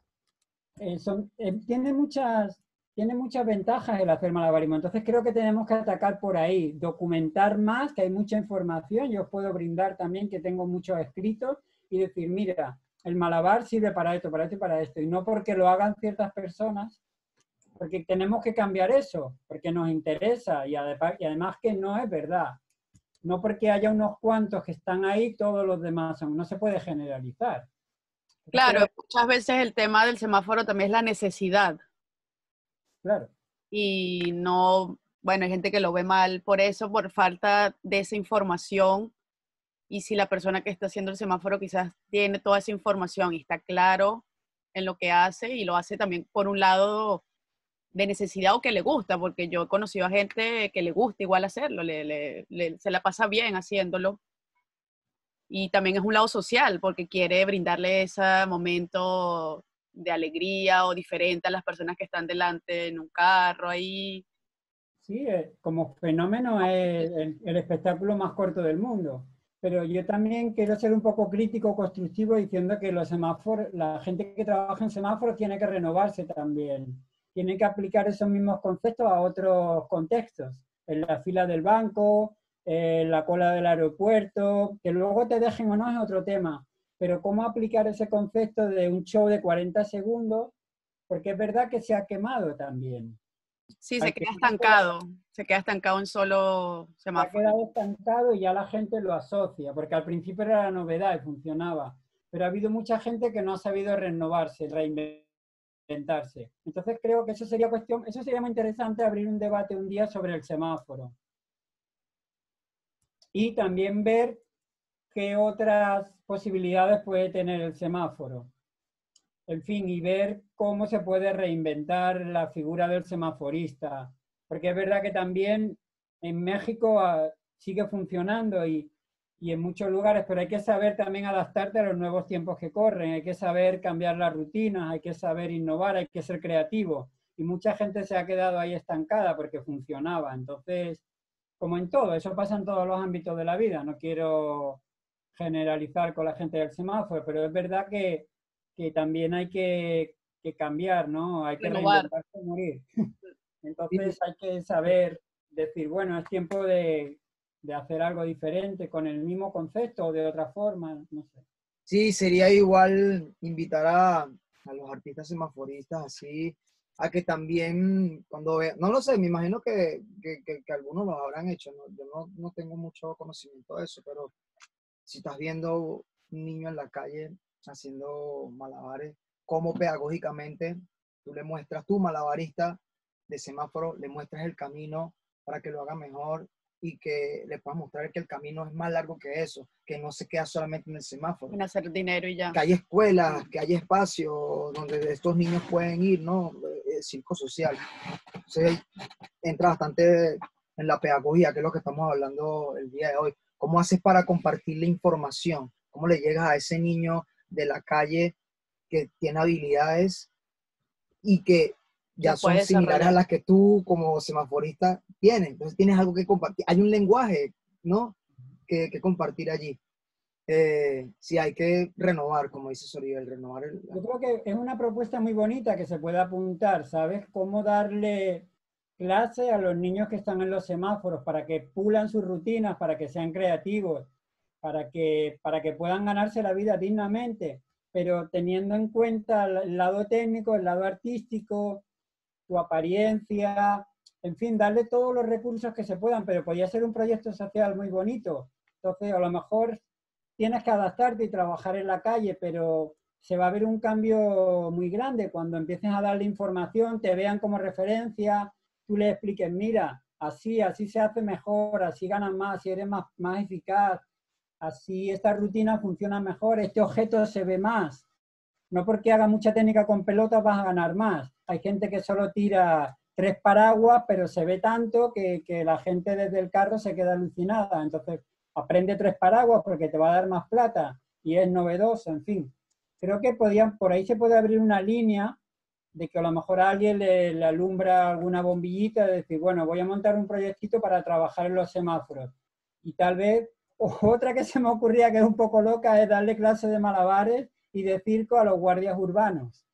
tiene muchas ventajas el hacer malabarismo. Entonces creo que tenemos que atacar por ahí, documentar más, que hay mucha información. Yo os puedo brindar también que tengo muchos escritos y decir, mira, el malabar sirve para esto, para esto y para esto. Y no porque lo hagan ciertas personas, porque tenemos que cambiar eso, porque nos interesa y además que no es verdad. No porque haya unos cuantos que están ahí, todos los demás son. No se puede generalizar. Claro, muchas veces el tema del semáforo también es la necesidad. Claro. y no, bueno, hay gente que lo ve mal por eso, por falta de esa información. Y si la persona que está haciendo el semáforo quizás tiene toda esa información y está claro en lo que hace y lo hace también por un lado de necesidad o que le gusta, porque yo he conocido a gente que le gusta igual hacerlo, se la pasa bien haciéndolo. Y también es un lado social, porque quiere brindarle ese momento de alegría o diferente a las personas que están delante en un carro ahí. Sí, como fenómeno es el espectáculo más corto del mundo. Pero yo también quiero ser un poco crítico, constructivo, diciendo que los semáforos, la gente que trabaja en semáforos tiene que renovarse también. Tiene que aplicar esos mismos conceptos a otros contextos. En la fila del banco, en la cola del aeropuerto, que luego te dejen o no es otro tema. Pero cómo aplicar ese concepto de un show de 40 segundos, porque es verdad que se ha quemado también. Sí, Al se queda estancado en solo se ha semáforo. quedado estancado y ya la gente lo asocia, porque al principio era la novedad y funcionaba, pero ha habido mucha gente que no ha sabido renovarse, reinventarse. Entonces creo que eso sería muy interesante abrir un debate un día sobre el semáforo. Y también ver qué otras posibilidades puede tener el semáforo. En fin, y ver cómo se puede reinventar la figura del semaforista. Porque es verdad que también en México sigue funcionando y en muchos lugares, pero hay que saber también adaptarte a los nuevos tiempos que corren, hay que saber cambiar las rutinas, hay que saber innovar, hay que ser creativo. Y mucha gente se ha quedado ahí estancada porque funcionaba. Entonces, como en todo, eso pasa en todos los ámbitos de la vida. No quiero generalizar con la gente del semáforo, pero es verdad que también hay que cambiar, ¿no? Hay que Renovar. reinventarse y morir. Sí, Entonces hay que saber decir, bueno, es tiempo de hacer algo diferente con el mismo concepto o de otra forma, no sé. sí, sería igual invitar a los artistas semaforistas así, a que también cuando vean, no lo sé, me imagino que algunos lo habrán hecho, ¿no? Yo no tengo mucho conocimiento de eso, pero si estás viendo un niño en la calle haciendo malabares, cómo pedagógicamente tú le muestras, tu malabarista de semáforo, le muestras el camino para que lo haga mejor y que le puedas mostrar que el camino es más largo que eso, que no se queda solamente en el semáforo, En hacer dinero y ya. que hay escuelas, que hay espacios donde estos niños pueden ir, ¿no? Circo social. Entonces entra bastante en la pedagogía, que es lo que estamos hablando el día de hoy. ¿Cómo haces para compartir la información? ¿Cómo le llegas a ese niño de la calle que tiene habilidades y que ya Lo puede son similares a desarrollar. las que tú como semaforista tienes? Entonces tienes algo que compartir. Hay un lenguaje, ¿no? Que compartir allí. Sí, hay que renovar, como dice Soribel, renovar Yo creo que es una propuesta muy bonita que se puede apuntar, ¿sabes? Cómo darle clase a los niños que están en los semáforos para que pulan sus rutinas, para que sean creativos, para que puedan ganarse la vida dignamente, pero teniendo en cuenta el lado técnico, el lado artístico, tu apariencia, en fin, darle todos los recursos que se puedan, pero podría ser un proyecto social muy bonito. Entonces, a lo mejor tienes que adaptarte y trabajar en la calle, pero se va a ver un cambio muy grande cuando empieces a darle información, te vean como referencia, tú le expliques, mira, así se hace mejor, así ganas más, así eres más eficaz, así esta rutina funciona mejor, este objeto se ve más. No porque haga mucha técnica con pelotas vas a ganar más. Hay gente que solo tira 3 paraguas, pero se ve tanto que la gente desde el carro se queda alucinada. Entonces, aprende 3 paraguas porque te va a dar más plata y es novedoso, en fin. Creo que por ahí se puede abrir una línea de que a lo mejor a alguien le alumbra alguna bombillita, de decir, bueno, voy a montar un proyectito para trabajar en los semáforos. Y tal vez, otra que se me ocurría que es un poco loca, es darle clases de malabares y de circo a los guardias urbanos.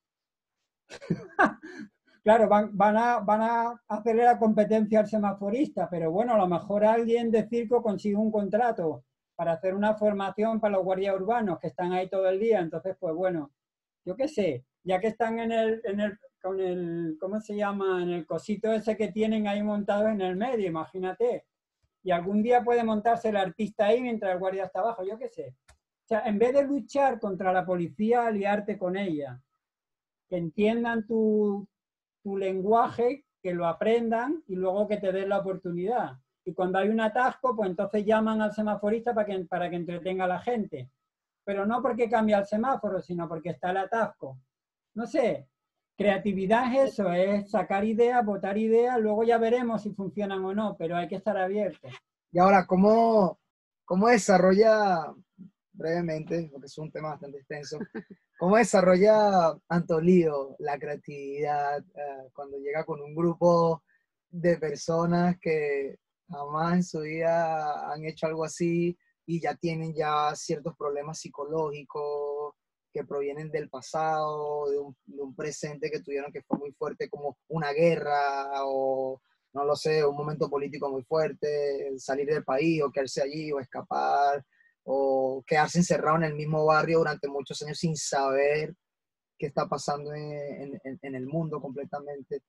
Claro, van a hacerle la competencia al semaforista, pero bueno, a lo mejor alguien de circo consigue un contrato para hacer una formación para los guardias urbanos que están ahí todo el día. Entonces, pues bueno, yo qué sé, ya que están con el, ¿cómo se llama? En el cosito ese que tienen ahí montado en el medio, imagínate. Y algún día puede montarse el artista ahí mientras el guardia está abajo, yo qué sé. O sea, en vez de luchar contra la policía, aliarte con ella. Que entiendan tu lenguaje, que lo aprendan y luego que te den la oportunidad. Y cuando hay un atasco, pues entonces llaman al semaforista para que entretenga a la gente. Pero no porque cambia el semáforo, sino porque está el atasco. No sé, creatividad es eso, es sacar ideas, botar ideas, luego ya veremos si funcionan o no, pero hay que estar abiertos. Y ahora, ¿cómo desarrolla, brevemente, porque es un tema bastante extenso, cómo desarrolla Antolío la creatividad cuando llega con un grupo de personas que jamás en su vida han hecho algo así y ya tienen ya ciertos problemas psicológicos que provienen del pasado, de un presente que tuvieron que fue muy fuerte, como una guerra o no lo sé, un momento político muy fuerte, salir del país o quedarse allí o escapar o quedarse encerrado en el mismo barrio durante muchos años sin saber qué está pasando en el mundo completamente.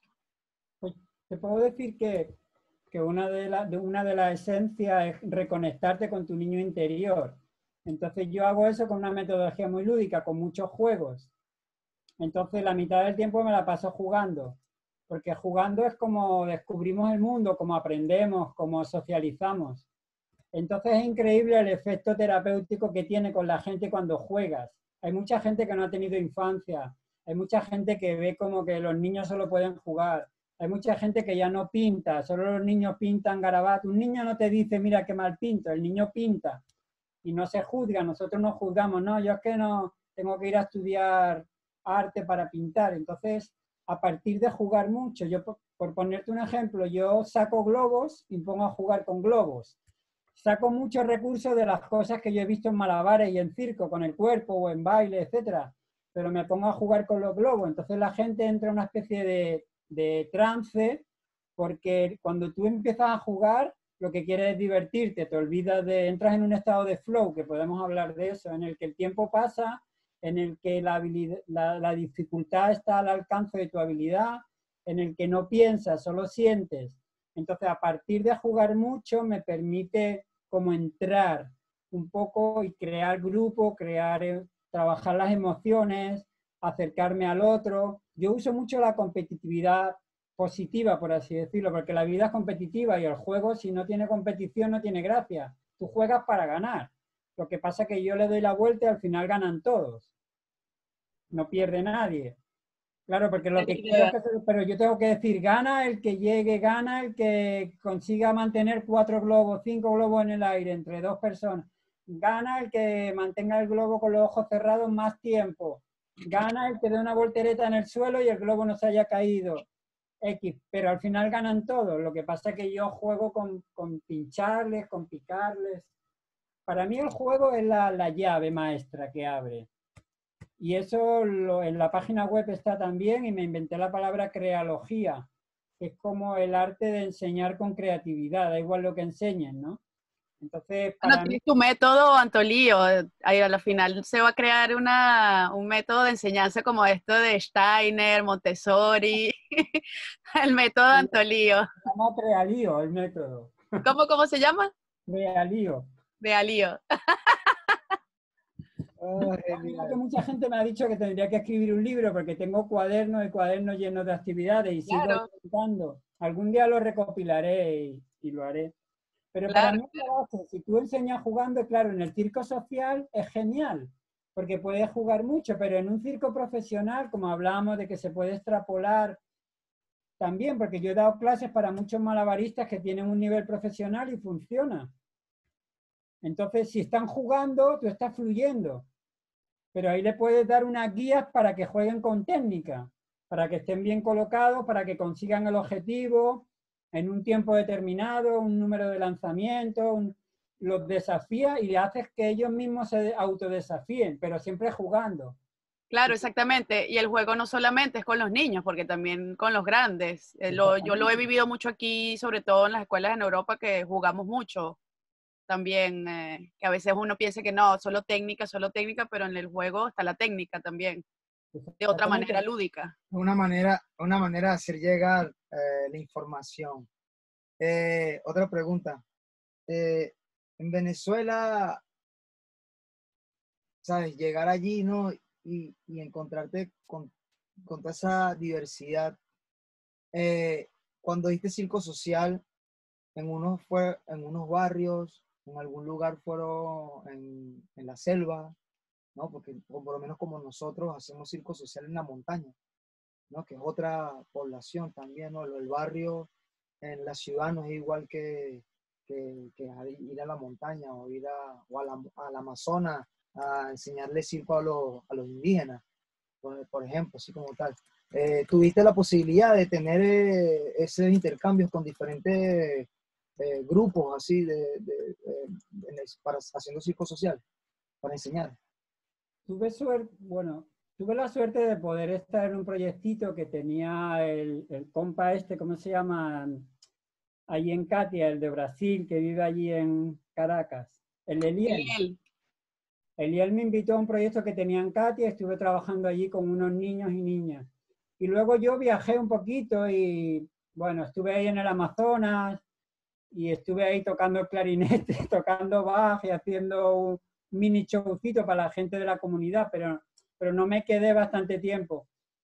Pues te puedo decir que una de las esencias es reconectarte con tu niño interior. Entonces yo hago eso con una metodología muy lúdica, con muchos juegos. Entonces la mitad del tiempo me la paso jugando, porque jugando es como descubrimos el mundo, como aprendemos, como socializamos. Entonces es increíble el efecto terapéutico que tiene con la gente cuando juegas. Hay mucha gente que no ha tenido infancia, hay mucha gente que ve como que los niños solo pueden jugar, hay mucha gente que ya no pinta, solo los niños pintan garabatos. Un niño no te dice, mira qué mal pinto, el niño pinta y no se juzga, nosotros no juzgamos, no, yo es que no tengo que ir a estudiar arte para pintar. Entonces, a partir de jugar mucho, yo por ponerte un ejemplo, yo saco globos y pongo a jugar con globos. Saco muchos recursos de las cosas que yo he visto en malabares y en circo, con el cuerpo o en baile, etcétera, pero me pongo a jugar con los globos. Entonces la gente entra en una especie de trance, porque cuando tú empiezas a jugar, lo que quieres es divertirte, te olvidas entras en un estado de flow, que podemos hablar de eso, en el que el tiempo pasa, en el que la dificultad está al alcance de tu habilidad, en el que no piensas, solo sientes. Entonces, a partir de jugar mucho, me permite como entrar un poco y crear grupo, trabajar las emociones, acercarme al otro. Yo uso mucho la competitividad positiva, por así decirlo, porque la vida es competitiva y el juego, si no tiene competición, no tiene gracia. Tú juegas para ganar. Lo que pasa es que yo le doy la vuelta y al final ganan todos. No pierde nadie. Claro, porque lo que quiero que pero yo tengo que decir, gana el que llegue, gana el que consiga mantener 4 globos, 5 globos en el aire entre 2 personas. Gana el que mantenga el globo con los ojos cerrados más tiempo. Gana el que dé una voltereta en el suelo y el globo no se haya caído. X, pero al final ganan todos. Lo que pasa es que yo juego con pincharles, con picarles. Para mí el juego es la llave maestra que abre. Y eso en la página web está también, y me inventé la palabra crealogía, que es como el arte de enseñar con creatividad, da igual lo que enseñen, ¿no? Entonces, para mí... Tu método, Antolío, ahí a la final se va a crear un método de enseñanza como esto de Steiner, Montessori, el método Antolío. Se llama Crealío el método. ¿Cómo se llama? Crealío. Realío. Oh, Que mucha gente me ha dicho que tendría que escribir un libro porque tengo cuadernos y cuadernos llenos de actividades y sigo intentando. Algún día lo recopilaré y lo haré. Pero para mí, si tú enseñas jugando, claro, en el circo social es genial, porque puedes jugar mucho, pero en un circo profesional, como hablábamos de que se puede extrapolar también, porque yo he dado clases para muchos malabaristas que tienen un nivel profesional y funciona. Entonces, si están jugando, tú estás fluyendo. Pero ahí le puedes dar unas guías para que jueguen con técnica, para que estén bien colocados, para que consigan el objetivo en un tiempo determinado, un número de lanzamientos, los desafías y haces que ellos mismos se autodesafíen, pero siempre jugando. Claro, exactamente. Y el juego no solamente es con los niños, porque también con los grandes. Yo lo he vivido mucho aquí, sobre todo en las escuelas en Europa, que jugamos mucho también, que a veces uno piensa que no, solo técnica, pero en el juego está la técnica también, de otra manera lúdica. Una manera de hacer llegar la información. Otra pregunta. En Venezuela, ¿sabes? Llegar allí, ¿no? Y encontrarte con toda esa diversidad. Cuando diste circo social, fue en unos barrios, en algún lugar fueron en la selva, ¿no? Porque por lo menos como nosotros hacemos circo social en la montaña, ¿no? Que es otra población también, ¿no? El barrio en la ciudad no es igual que ir a la montaña o ir al Amazonas a enseñarle circo a los indígenas, por ejemplo, así como tal. ¿Tuviste la posibilidad de tener esos intercambios con diferentes grupos así haciendo circo social para enseñar? Tuve suerte, bueno, tuve la suerte de poder estar en un proyectito que tenía el compa este, ¿cómo se llama? Allí en Katia, el de Brasil, que vive allí en Caracas, el Eliel. Eliel me invitó a un proyecto que tenía en Katia, estuve trabajando allí con unos niños y niñas. Y luego yo viajé un poquito y, bueno, estuve ahí en el Amazonas y estuve ahí tocando el clarinete, tocando Bach y haciendo un mini showcito para la gente de la comunidad, pero no me quedé bastante tiempo.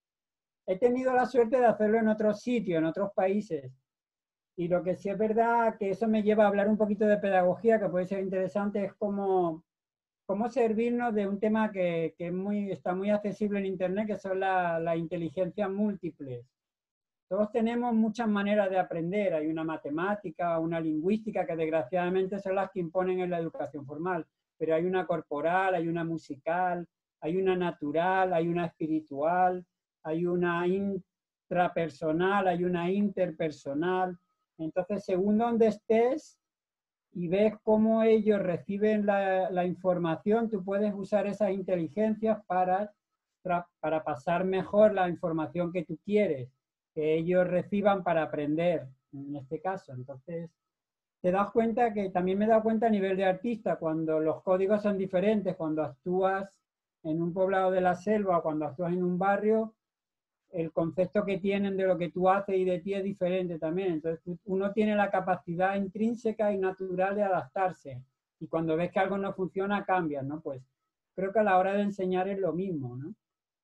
He tenido la suerte de hacerlo en otros sitios, en otros países. Y lo que sí es verdad que eso me lleva a hablar un poquito de pedagogía, que puede ser interesante, es cómo servirnos de un tema que está muy accesible en Internet, que son las inteligencias múltiples. Todos tenemos muchas maneras de aprender. Hay una matemática, una lingüística, que desgraciadamente son las que imponen en la educación formal, pero hay una corporal, hay una musical, hay una natural, hay una espiritual, hay una intrapersonal, hay una interpersonal. Entonces, según donde estés y ves cómo ellos reciben la información, tú puedes usar esas inteligencias para pasar mejor la información que tú quieres que ellos reciban para aprender, en este caso. Entonces, te das cuenta que también me he dado cuenta a nivel de artista, cuando los códigos son diferentes, cuando actúas en un poblado de la selva o cuando actúas en un barrio, el concepto que tienen de lo que tú haces y de ti es diferente también. Entonces, uno tiene la capacidad intrínseca y natural de adaptarse. Y cuando ves que algo no funciona, cambias, ¿no? Pues creo que a la hora de enseñar es lo mismo, ¿no?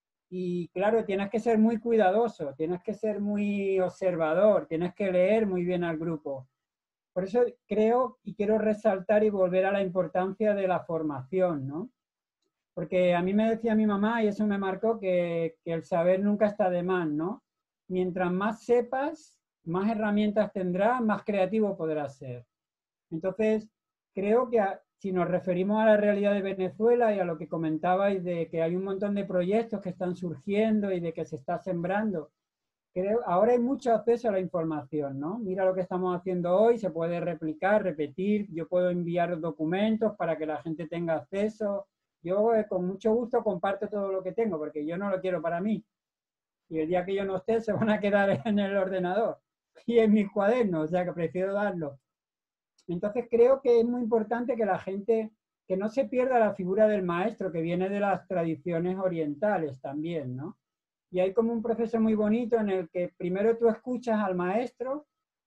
Y claro, tienes que ser muy cuidadoso, tienes que ser muy observador, tienes que leer muy bien al grupo. Por eso creo y quiero resaltar y volver a la importancia de la formación, ¿no? Porque a mí me decía mi mamá, y eso me marcó, que el saber nunca está de más, ¿no? Mientras más sepas, más herramientas tendrás, más creativo podrás ser. Entonces, creo que si nos referimos a la realidad de Venezuela y a lo que comentabais de que hay un montón de proyectos que están surgiendo y de que se está sembrando, creo, ahora hay mucho acceso a la información, ¿no? Mira lo que estamos haciendo hoy, se puede replicar, repetir, yo puedo enviar documentos para que la gente tenga acceso. Yo con mucho gusto comparto todo lo que tengo, porque yo no lo quiero para mí. Y el día que yo no esté, se van a quedar en el ordenador y en mis cuadernos, o sea que prefiero darlo. Entonces creo que es muy importante que la gente, que no se pierda la figura del maestro, que viene de las tradiciones orientales también, ¿no? Y hay como un proceso muy bonito en el que primero tú escuchas al maestro,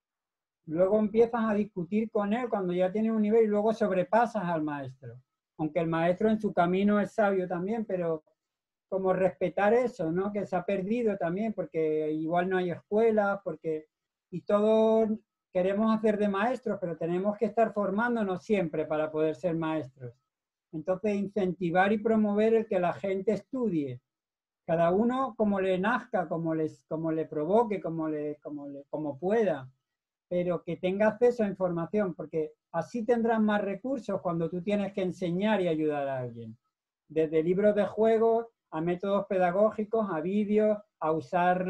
luego empiezas a discutir con él cuando ya tienes un nivel y luego sobrepasas al maestro. Aunque el maestro en su camino es sabio también, pero como respetar eso, ¿no? Que se ha perdido también, porque igual no hay escuelas, y todos queremos hacer de maestros, pero tenemos que estar formándonos siempre para poder ser maestros. Entonces, incentivar y promover el que la gente estudie, cada uno como le nazca, como le provoque, como pueda, pero que tenga acceso a información, porque así tendrás más recursos cuando tú tienes que enseñar y ayudar a alguien. Desde libros de juegos a métodos pedagógicos, a vídeos, a usar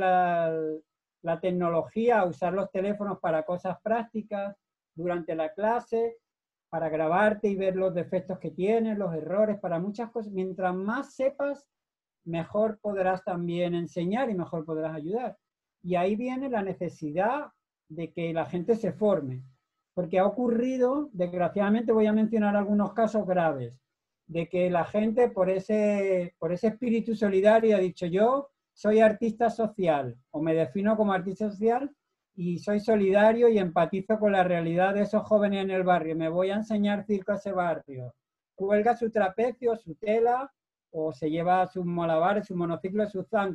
la tecnología, a usar los teléfonos para cosas prácticas durante la clase, para grabarte y ver los defectos que tienes, los errores, para muchas cosas. Mientras más sepas, mejor podrás también enseñar y mejor podrás ayudar. Y ahí viene la necesidad de que la gente se forme, porque ha ocurrido, desgraciadamente voy a mencionar algunos casos graves, de que la gente por ese espíritu solidario ha dicho: yo soy artista social o me defino como artista social y soy solidario y empatizo con la realidad de esos jóvenes en el barrio, me voy a enseñar circo a ese barrio. Cuelga su trapecio, su tela, o se lleva sus malabares, sus monociclos, sus zancos,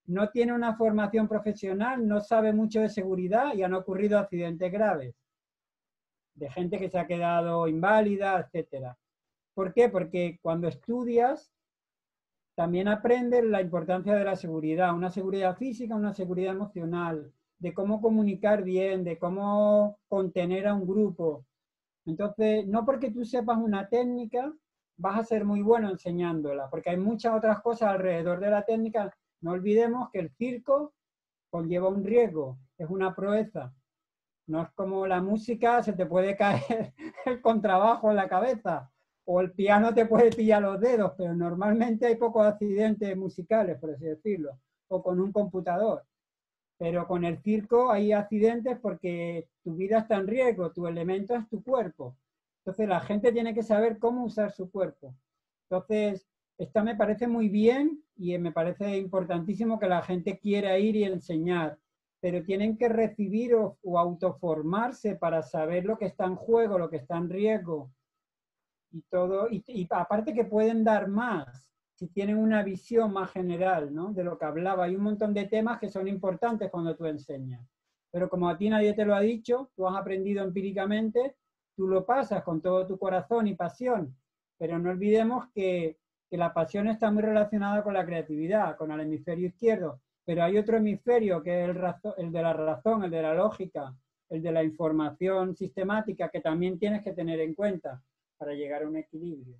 no tiene una formación profesional, no sabe mucho de seguridad y han ocurrido accidentes graves de gente que se ha quedado inválida, etcétera. ¿Por qué? Porque cuando estudias también aprendes la importancia de la seguridad, una seguridad física, una seguridad emocional, de cómo comunicar bien, de cómo contener a un grupo. Entonces, no porque tú sepas una técnica vas a ser muy bueno enseñándola, porque hay muchas otras cosas alrededor de la técnica. No olvidemos que el circo conlleva un riesgo, es una proeza. No es como la música, se te puede caer el contrabajo en la cabeza o el piano te puede pillar los dedos, pero normalmente hay pocos accidentes musicales, por así decirlo, o con un computador. Pero con el circo hay accidentes porque tu vida está en riesgo, tu elemento es tu cuerpo. Entonces la gente tiene que saber cómo usar su cuerpo. Entonces, esta me parece muy bien y me parece importantísimo que la gente quiera ir y enseñar, pero tienen que recibir o autoformarse para saber lo que está en juego, lo que está en riesgo y todo. Y aparte que pueden dar más si tienen una visión más general, ¿no? De lo que hablaba. Hay un montón de temas que son importantes cuando tú enseñas. Pero como a ti nadie te lo ha dicho, tú has aprendido empíricamente, tú lo pasas con todo tu corazón y pasión. Pero no olvidemos que la pasión está muy relacionada con la creatividad, con el hemisferio izquierdo. Pero hay otro hemisferio que es el de la razón, el de la lógica, el de la información sistemática que también tienes que tener en cuenta para llegar a un equilibrio.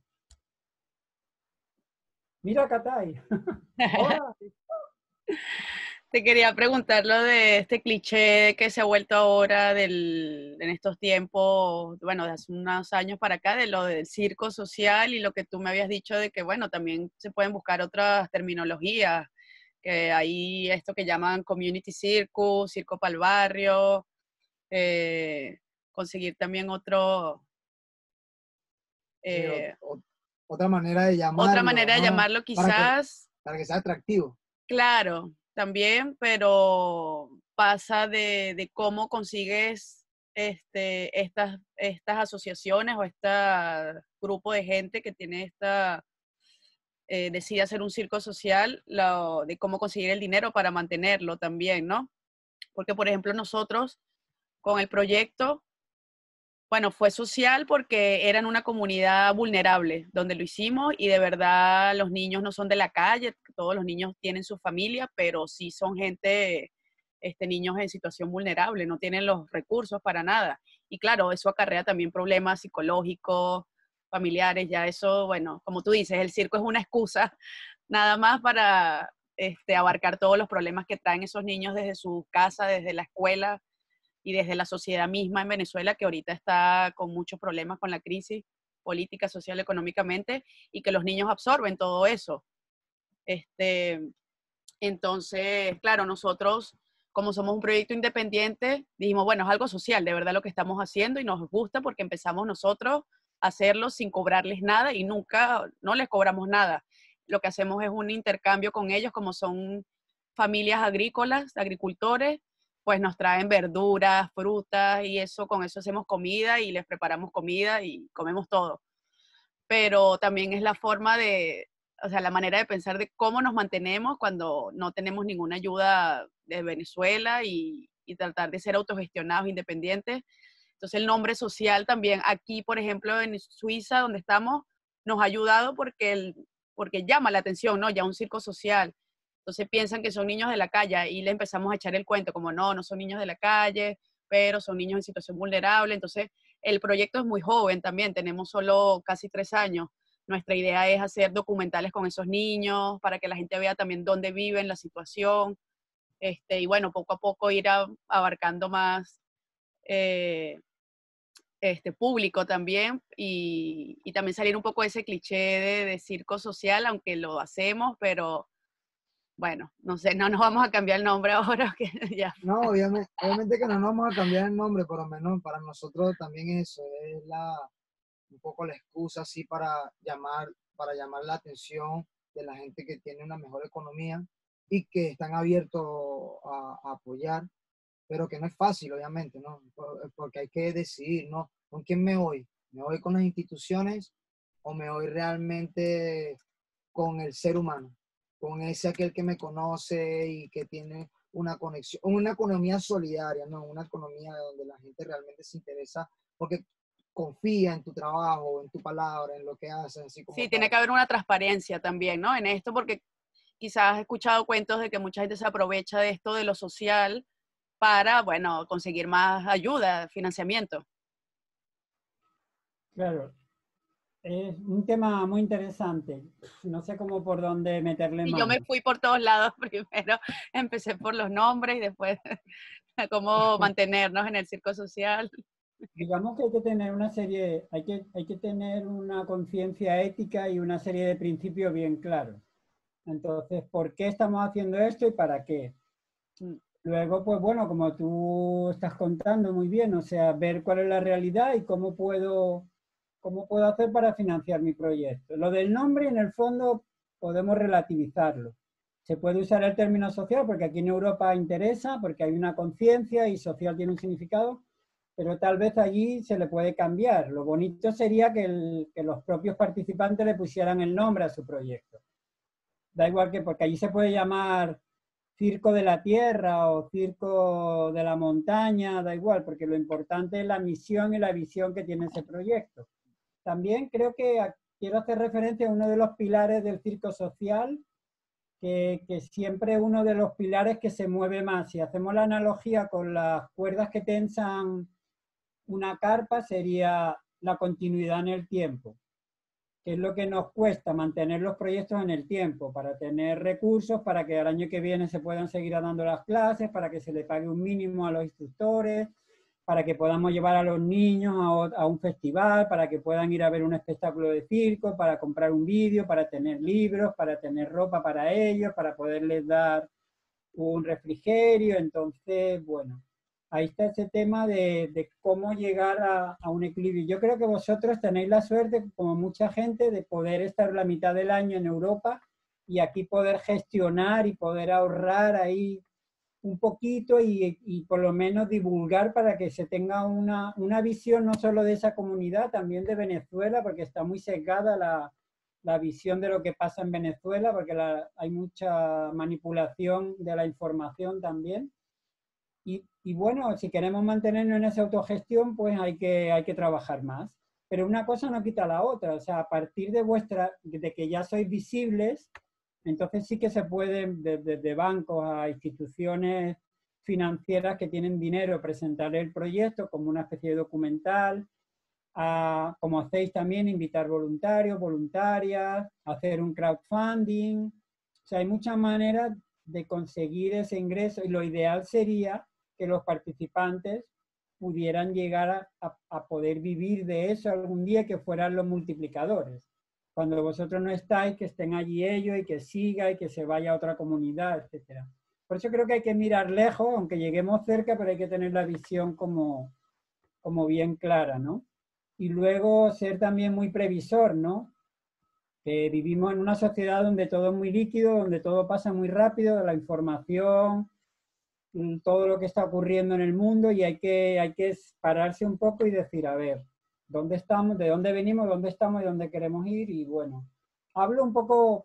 Mira, Katay. Hola. Te quería preguntar lo de este cliché que se ha vuelto ahora en estos tiempos, bueno, de hace unos años para acá, de lo del circo social y lo que tú me habías dicho de que, bueno, también se pueden buscar otras terminologías, que hay esto que llaman community circus, circo para el barrio, eh, conseguir también Sí, eh, otra manera de otra llamarlo, manera de ¿no? llamarlo Para que, quizás. para que sea atractivo. Claro, también, pero pasa de cómo consigues estas asociaciones o este grupo de gente que tiene decide hacer un circo social, de cómo conseguir el dinero para mantenerlo también, ¿no? Porque, por ejemplo, nosotros con el proyecto, bueno, fue social porque era en una comunidad vulnerable donde lo hicimos y de verdad los niños no son de la calle, todos los niños tienen su familia, pero sí son gente, niños en situación vulnerable, no tienen los recursos para nada. Y claro, eso acarrea también problemas psicológicos, familiares, ya eso, bueno, como tú dices, el circo es una excusa nada más para abarcar todos los problemas que traen esos niños desde su casa, desde la escuela y desde la sociedad misma en Venezuela, que ahorita está con muchos problemas con la crisis política, social, económicamente, y que los niños absorben todo eso. Entonces, claro, nosotros, como somos un proyecto independiente, dijimos, bueno, es algo social, de verdad lo que estamos haciendo y nos gusta porque empezamos nosotros a hacerlo sin cobrarles nada y nunca, no les cobramos nada. Lo que hacemos es un intercambio con ellos, como son familias agrícolas, agricultores, pues nos traen verduras, frutas y eso, con eso hacemos comida y les preparamos comida y comemos todo. Pero también es la forma de, o sea, la manera de pensar de cómo nos mantenemos cuando no tenemos ninguna ayuda de Venezuela y tratar de ser autogestionados, independientes. Entonces el nombre social también aquí, por ejemplo, en Suiza, donde estamos, nos ha ayudado porque llama la atención, ¿no? Ya un circo social. Entonces piensan que son niños de la calle y le empezamos a echar el cuento, como no, no son niños de la calle, pero son niños en situación vulnerable. Entonces el proyecto es muy joven también, tenemos solo casi 3 años. Nuestra idea es hacer documentales con esos niños para que la gente vea también dónde viven, la situación, y bueno, poco a poco ir abarcando más público también y también salir un poco de ese cliché de circo social, aunque lo hacemos, pero bueno, no sé, no nos vamos a cambiar el nombre ahora, que ya. No, obviamente que no nos vamos a cambiar el nombre, por lo menos para nosotros también eso es un poco la excusa así para llamar la atención de la gente que tiene una mejor economía y que están abiertos a apoyar, pero que no es fácil, obviamente, ¿no? Porque hay que decidir, ¿no? ¿Con quién me voy? ¿Me voy con las instituciones o me voy realmente con el ser humano? con ese aquel que me conoce y que tiene una conexión, una economía solidaria, ¿no? Una economía donde la gente realmente se interesa porque confía en tu trabajo, en tu palabra, en lo que haces, así como Sí, tal. tiene que haber una transparencia también, ¿no? En esto, porque quizás has escuchado cuentos de que mucha gente se aprovecha de esto de lo social para, bueno, conseguir más ayuda, financiamiento. Claro, es un tema muy interesante. No sé cómo por dónde meterle Y yo me mano. fui por todos lados. Primero empecé por los nombres y después cómo mantenernos en el circo social. Digamos que hay que tener una serie, hay que tener una conciencia ética y una serie de principios bien claros. Entonces, ¿por qué estamos haciendo esto y para qué? Luego, pues bueno, como tú estás contando muy bien, o sea, ver cuál es la realidad y cómo puedo hacer para financiar mi proyecto. Lo del nombre, en el fondo, podemos relativizarlo. Se puede usar el término social porque aquí en Europa interesa, porque hay una conciencia y social tiene un significado, pero tal vez allí se le puede cambiar. Lo bonito sería que los propios participantes le pusieran el nombre a su proyecto. Da igual que, porque allí se puede llamar circo de la tierra o circo de la montaña, da igual, porque lo importante es la misión y la visión que tiene ese proyecto. También creo que quiero hacer referencia a uno de los pilares del circo social, que siempre es uno de los pilares que se mueve más. Si hacemos la analogía con las cuerdas que tensan una carpa, sería la continuidad en el tiempo, que es lo que nos cuesta mantener los proyectos en el tiempo, para tener recursos, para que el año que viene se puedan seguir dando las clases, para que se le pague un mínimo a los instructores, para que podamos llevar a los niños a un festival, para que puedan ir a ver un espectáculo de circo, para comprar un vídeo, para tener libros, para tener ropa para ellos, para poderles dar un refrigerio. Entonces, bueno, ahí está ese tema de cómo llegar a un equilibrio. Yo creo que vosotros tenéis la suerte, como mucha gente, de poder estar la mitad del año en Europa y aquí poder gestionar y poder ahorrar ahí un poquito y por lo menos divulgar para que se tenga una visión no solo de esa comunidad, también de Venezuela, porque está muy sesgada la visión de lo que pasa en Venezuela, porque hay mucha manipulación de la información también. Y bueno, si queremos mantenernos en esa autogestión, pues hay que trabajar más. Pero una cosa no quita la otra. O sea, a partir de que ya sois visibles, entonces sí que se pueden, desde bancos a instituciones financieras que tienen dinero, presentar el proyecto como una especie de documental, como hacéis también, invitar voluntarios, voluntarias, hacer un crowdfunding. O sea, hay muchas maneras de conseguir ese ingreso y lo ideal sería que los participantes pudieran llegar a poder vivir de eso algún día, que fueran los multiplicadores. Cuando vosotros no estáis, que estén allí ellos y que siga y que se vaya a otra comunidad, etc. Por eso creo que hay que mirar lejos, aunque lleguemos cerca, pero hay que tener la visión como bien clara, ¿no? Y luego ser también muy previsor, ¿no? Que vivimos en una sociedad donde todo es muy líquido, donde todo pasa muy rápido, la información, todo lo que está ocurriendo en el mundo, y hay que pararse un poco y decir, a ver, ¿dónde estamos? ¿De dónde venimos? ¿Dónde estamos? ¿Y dónde queremos ir? Y bueno, hablo un poco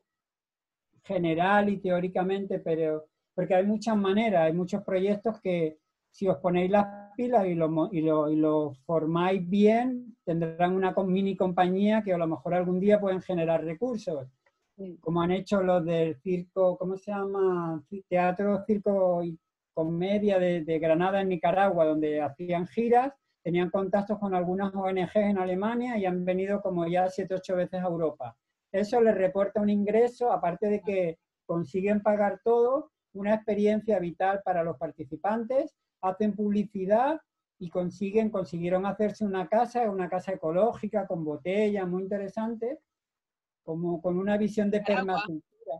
general y teóricamente, pero porque hay muchas maneras, hay muchos proyectos que si os ponéis las pilas y lo formáis bien, tendrán una mini compañía que a lo mejor algún día pueden generar recursos, como han hecho los del circo, ¿cómo se llama? Teatro, Circo y Comedia de Granada, en Nicaragua, donde hacían giras, tenían contactos con algunas ONGs en Alemania y han venido como ya 7 o 8 veces a Europa. Eso les reporta un ingreso, aparte de que consiguen pagar todo, una experiencia vital para los participantes, hacen publicidad y consiguieron hacerse una casa ecológica con botellas, muy interesante, como con una visión de permacultura.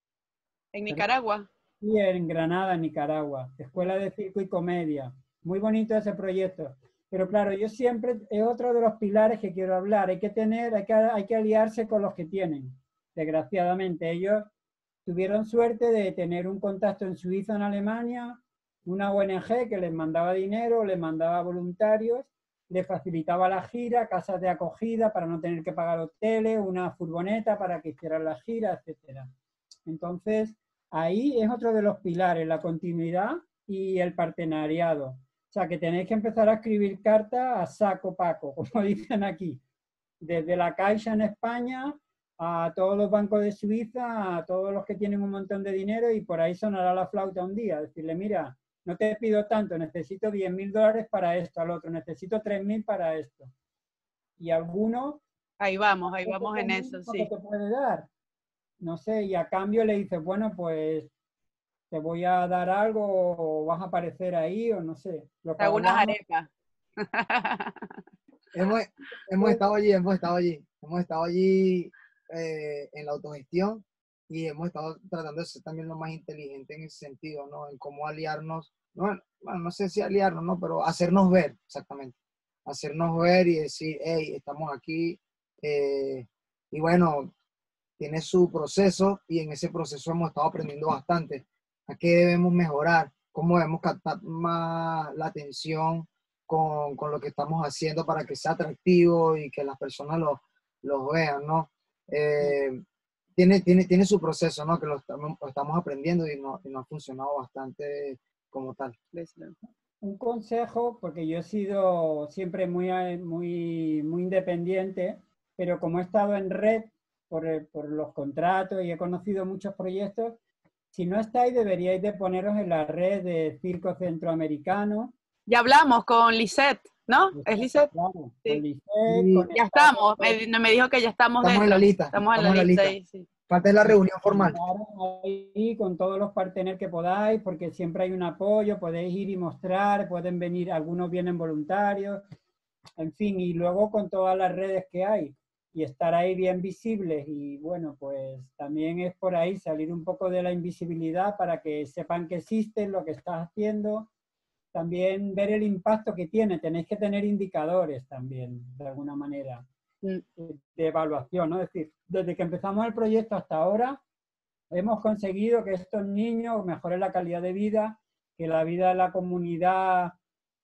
En Nicaragua. Y en Granada, Nicaragua, Escuela de Circo y Comedia. Muy bonito ese proyecto. Pero claro, yo siempre, es otro de los pilares que quiero hablar. Hay que aliarse con los que tienen. Desgraciadamente, ellos tuvieron suerte de tener un contacto en Suiza, en Alemania, una ONG que les mandaba dinero, les mandaba voluntarios, les facilitaba la gira, casas de acogida para no tener que pagar hoteles, una furgoneta para que hicieran la gira, etc. Entonces, ahí es otro de los pilares, la continuidad y el partenariado. O sea, que tenéis que empezar a escribir cartas a saco paco, como dicen aquí. Desde la Caixa en España a todos los bancos de Suiza, a todos los que tienen un montón de dinero, y por ahí sonará la flauta un día. Decirle, mira, no te pido tanto, necesito $10.000 para esto, al otro, necesito 3.000 para esto. Y alguno... Ahí vamos en eso, ¿Qué sí. te puede dar? No sé, y a cambio le dices, bueno, pues te voy a dar algo o vas a aparecer ahí o no sé. Lo que Hago unas hablamos, arepas. Hemos estado allí, en la autogestión, y hemos estado tratando de ser también lo más inteligente en ese sentido, ¿no? En cómo aliarnos, bueno, no sé si aliarnos, ¿no? Pero hacernos ver, exactamente. Hacernos ver y decir, hey, estamos aquí. Y bueno, tiene su proceso, y en ese proceso hemos estado aprendiendo bastante. ¿A qué debemos mejorar? ¿Cómo debemos captar más la atención con lo que estamos haciendo para que sea atractivo y que las personas lo vean, ¿no? Tiene su proceso, ¿no? Que lo estamos aprendiendo, y nos ha funcionado bastante como tal. un consejo, porque yo he sido siempre muy independiente, pero como he estado en red por los contratos y he conocido muchos proyectos, si no estáis deberíais de poneros en la red de Circo Centroamericano. Ya hablamos con Lisette, ¿no? ¿Es Lisette? Claro, con Sí. Lisette, con Ya estamos, me dijo que ya estamos Estamos dentro. en la lista. Estamos en la lista. Ahí, sí. Falta la reunión formal. Ahí con todos los partners que podáis, porque siempre hay un apoyo, podéis ir y mostrar, pueden venir, algunos vienen voluntarios, en fin, y luego con todas las redes que hay, y estar ahí bien visibles, y bueno, pues también es por ahí salir un poco de la invisibilidad para que sepan que existe lo que estás haciendo, también ver el impacto que tiene, tenéis que tener indicadores también, de alguna manera, de evaluación, ¿no? Es decir, desde que empezamos el proyecto hasta ahora, hemos conseguido que estos niños mejoren la calidad de vida, que la vida de la comunidad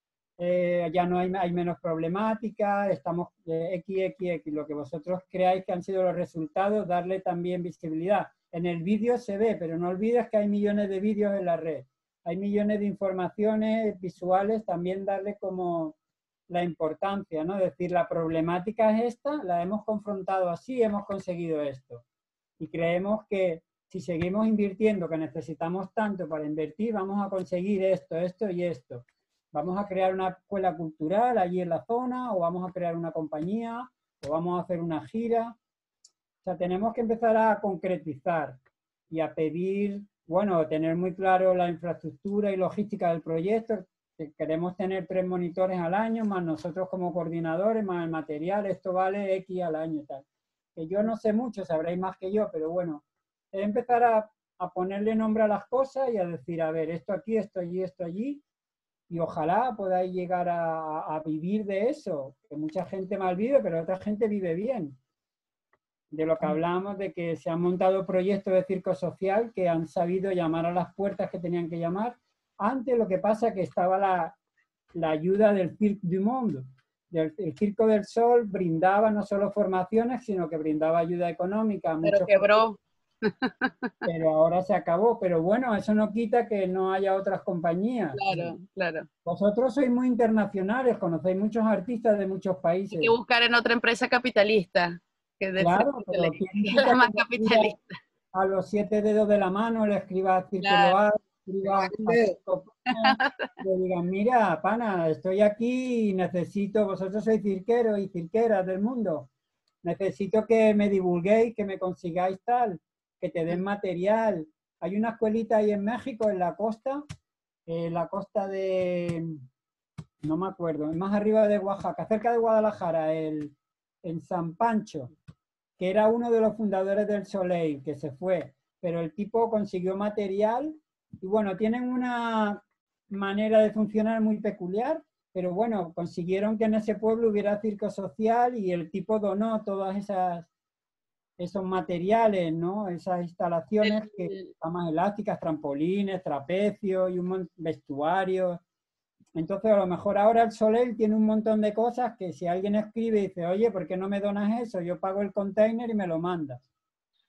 ya no hay menos problemática, estamos XXX, lo que vosotros creáis que han sido los resultados, darle también visibilidad. En el vídeo se ve, pero no olvides que hay millones de vídeos en la red, hay millones de informaciones visuales, también darle como la importancia, ¿no? Es decir, la problemática es esta, la hemos confrontado así, hemos conseguido esto. Y creemos que si seguimos invirtiendo, que necesitamos tanto para invertir, vamos a conseguir esto, esto y esto. Vamos a crear una escuela cultural allí en la zona, o vamos a crear una compañía, o vamos a hacer una gira. O sea, tenemos que empezar a concretizar y a pedir, bueno, tener muy claro la infraestructura y logística del proyecto. Queremos tener 3 monitores al año, más nosotros como coordinadores, más el material, esto vale X al año y tal. Que yo no sé mucho, sabréis más que yo, pero bueno, es empezar a ponerle nombre a las cosas y a decir, a ver, esto aquí, esto allí, esto allí, y ojalá podáis llegar a vivir de eso, que mucha gente mal vive, pero otra gente vive bien. De lo que hablamos, de que se han montado proyectos de circo social que han sabido llamar a las puertas que tenían que llamar. Antes lo que pasa es que estaba la ayuda del Cirque du Monde. El Circo del Sol brindaba no solo formaciones, sino que brindaba ayuda económica. Pero quebró. Pero ahora se acabó. Pero bueno, eso no quita que no haya otras compañías. Claro, claro. Vosotros sois muy internacionales, conocéis muchos artistas de muchos países. Hay que buscar en otra empresa capitalista. Que claro, pero la más capitalista. A los 7 dedos de la mano le escriba a Círculo A, escriba le digan, mira, pana, estoy aquí y necesito, vosotros sois cirqueros y cirqueras del mundo, necesito que me divulguéis, que me consigáis tal, que te den material. Hay una escuelita ahí en México, en la costa de, no me acuerdo, más arriba de Oaxaca, cerca de Guadalajara, en San Pancho, que era uno de los fundadores del Soleil, que se fue, pero el tipo consiguió material y bueno, tienen una manera de funcionar muy peculiar, pero bueno, consiguieron que en ese pueblo hubiera circo social y el tipo donó todas esos materiales, ¿no? Esas instalaciones que están más elásticas, trampolines, trapecios y vestuarios. Entonces, a lo mejor ahora el Soleil tiene un montón de cosas que si alguien escribe y dice, oye, ¿por qué no me donas eso? Yo pago el container y me lo mandas.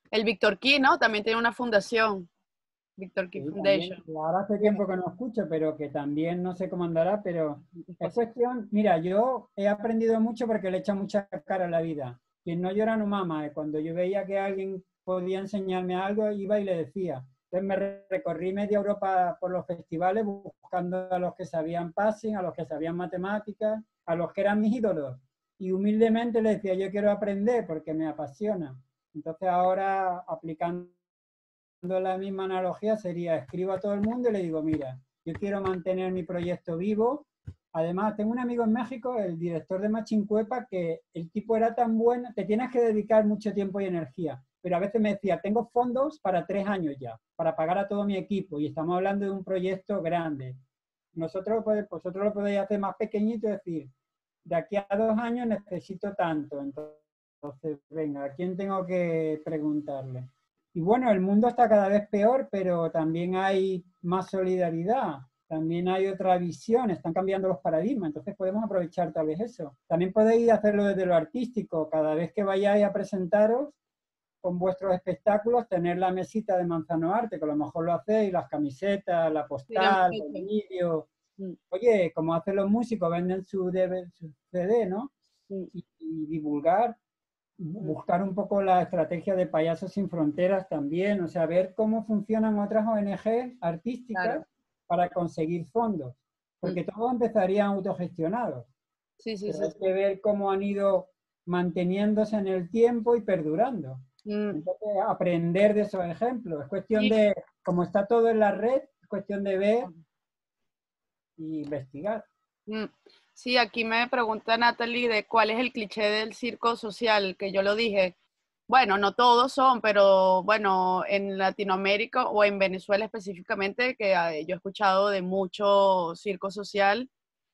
El Víctor Key, ¿no? También tiene una fundación, Víctor Key Sí, Foundation. también, ahora hace tiempo que no escucho, pero que también no sé cómo andará, pero es Pues, cuestión, mira, yo he aprendido mucho porque le echa mucha cara a la vida. Quien no llora no mama. Cuando yo veía que alguien podía enseñarme algo, iba y le decía. Entonces me recorrí media Europa por los festivales buscando a los que sabían passing, a los que sabían matemáticas, a los que eran mis ídolos. Y humildemente le decía, yo quiero aprender porque me apasiona. Entonces ahora aplicando la misma analogía sería, escribo a todo el mundo y le digo, mira, yo quiero mantener mi proyecto vivo. Además, tengo un amigo en México, el director de Machincuepa, que el tipo era tan bueno, te tienes que dedicar mucho tiempo y energía. Pero a veces me decía, tengo fondos para 3 años ya, para pagar a todo mi equipo, y estamos hablando de un proyecto grande. Vosotros lo podéis hacer más pequeñito, es decir, de aquí a 2 años necesito tanto. Entonces, venga, ¿a quién tengo que preguntarle? Y bueno, el mundo está cada vez peor, pero también hay más solidaridad, también hay otra visión, están cambiando los paradigmas, entonces podemos aprovechar tal vez eso. También podéis hacerlo desde lo artístico, cada vez que vayáis a presentaros con vuestros espectáculos, tener la mesita de Manzano Arte, que a lo mejor lo hacéis, las camisetas, la postal, el vídeo. Oye, como hacen los músicos, venden su CD, ¿no? Y divulgar, buscar un poco la estrategia de Payasos Sin Fronteras también, o sea, ver cómo funcionan otras ONG artísticas claro. para conseguir fondos, porque todos empezarían autogestionados. Sí, sí, Pero sí. hay que ver cómo han ido manteniéndose en el tiempo y perdurando. Entonces, aprender de esos ejemplos. Es cuestión de, como está todo en la red, es cuestión de ver e investigar. Sí, aquí me pregunta Natalie de cuál es el cliché del circo social, que yo lo dije. Bueno, no todos son, pero bueno, en Latinoamérica o en Venezuela específicamente, que yo he escuchado de mucho circo social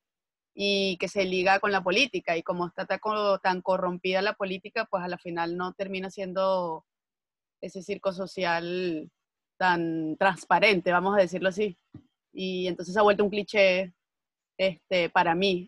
y que se liga con la política, y como está tan corrompida la política, pues a la final no termina siendo ese circo social tan transparente, vamos a decirlo así. Y entonces se ha vuelto un cliché para mí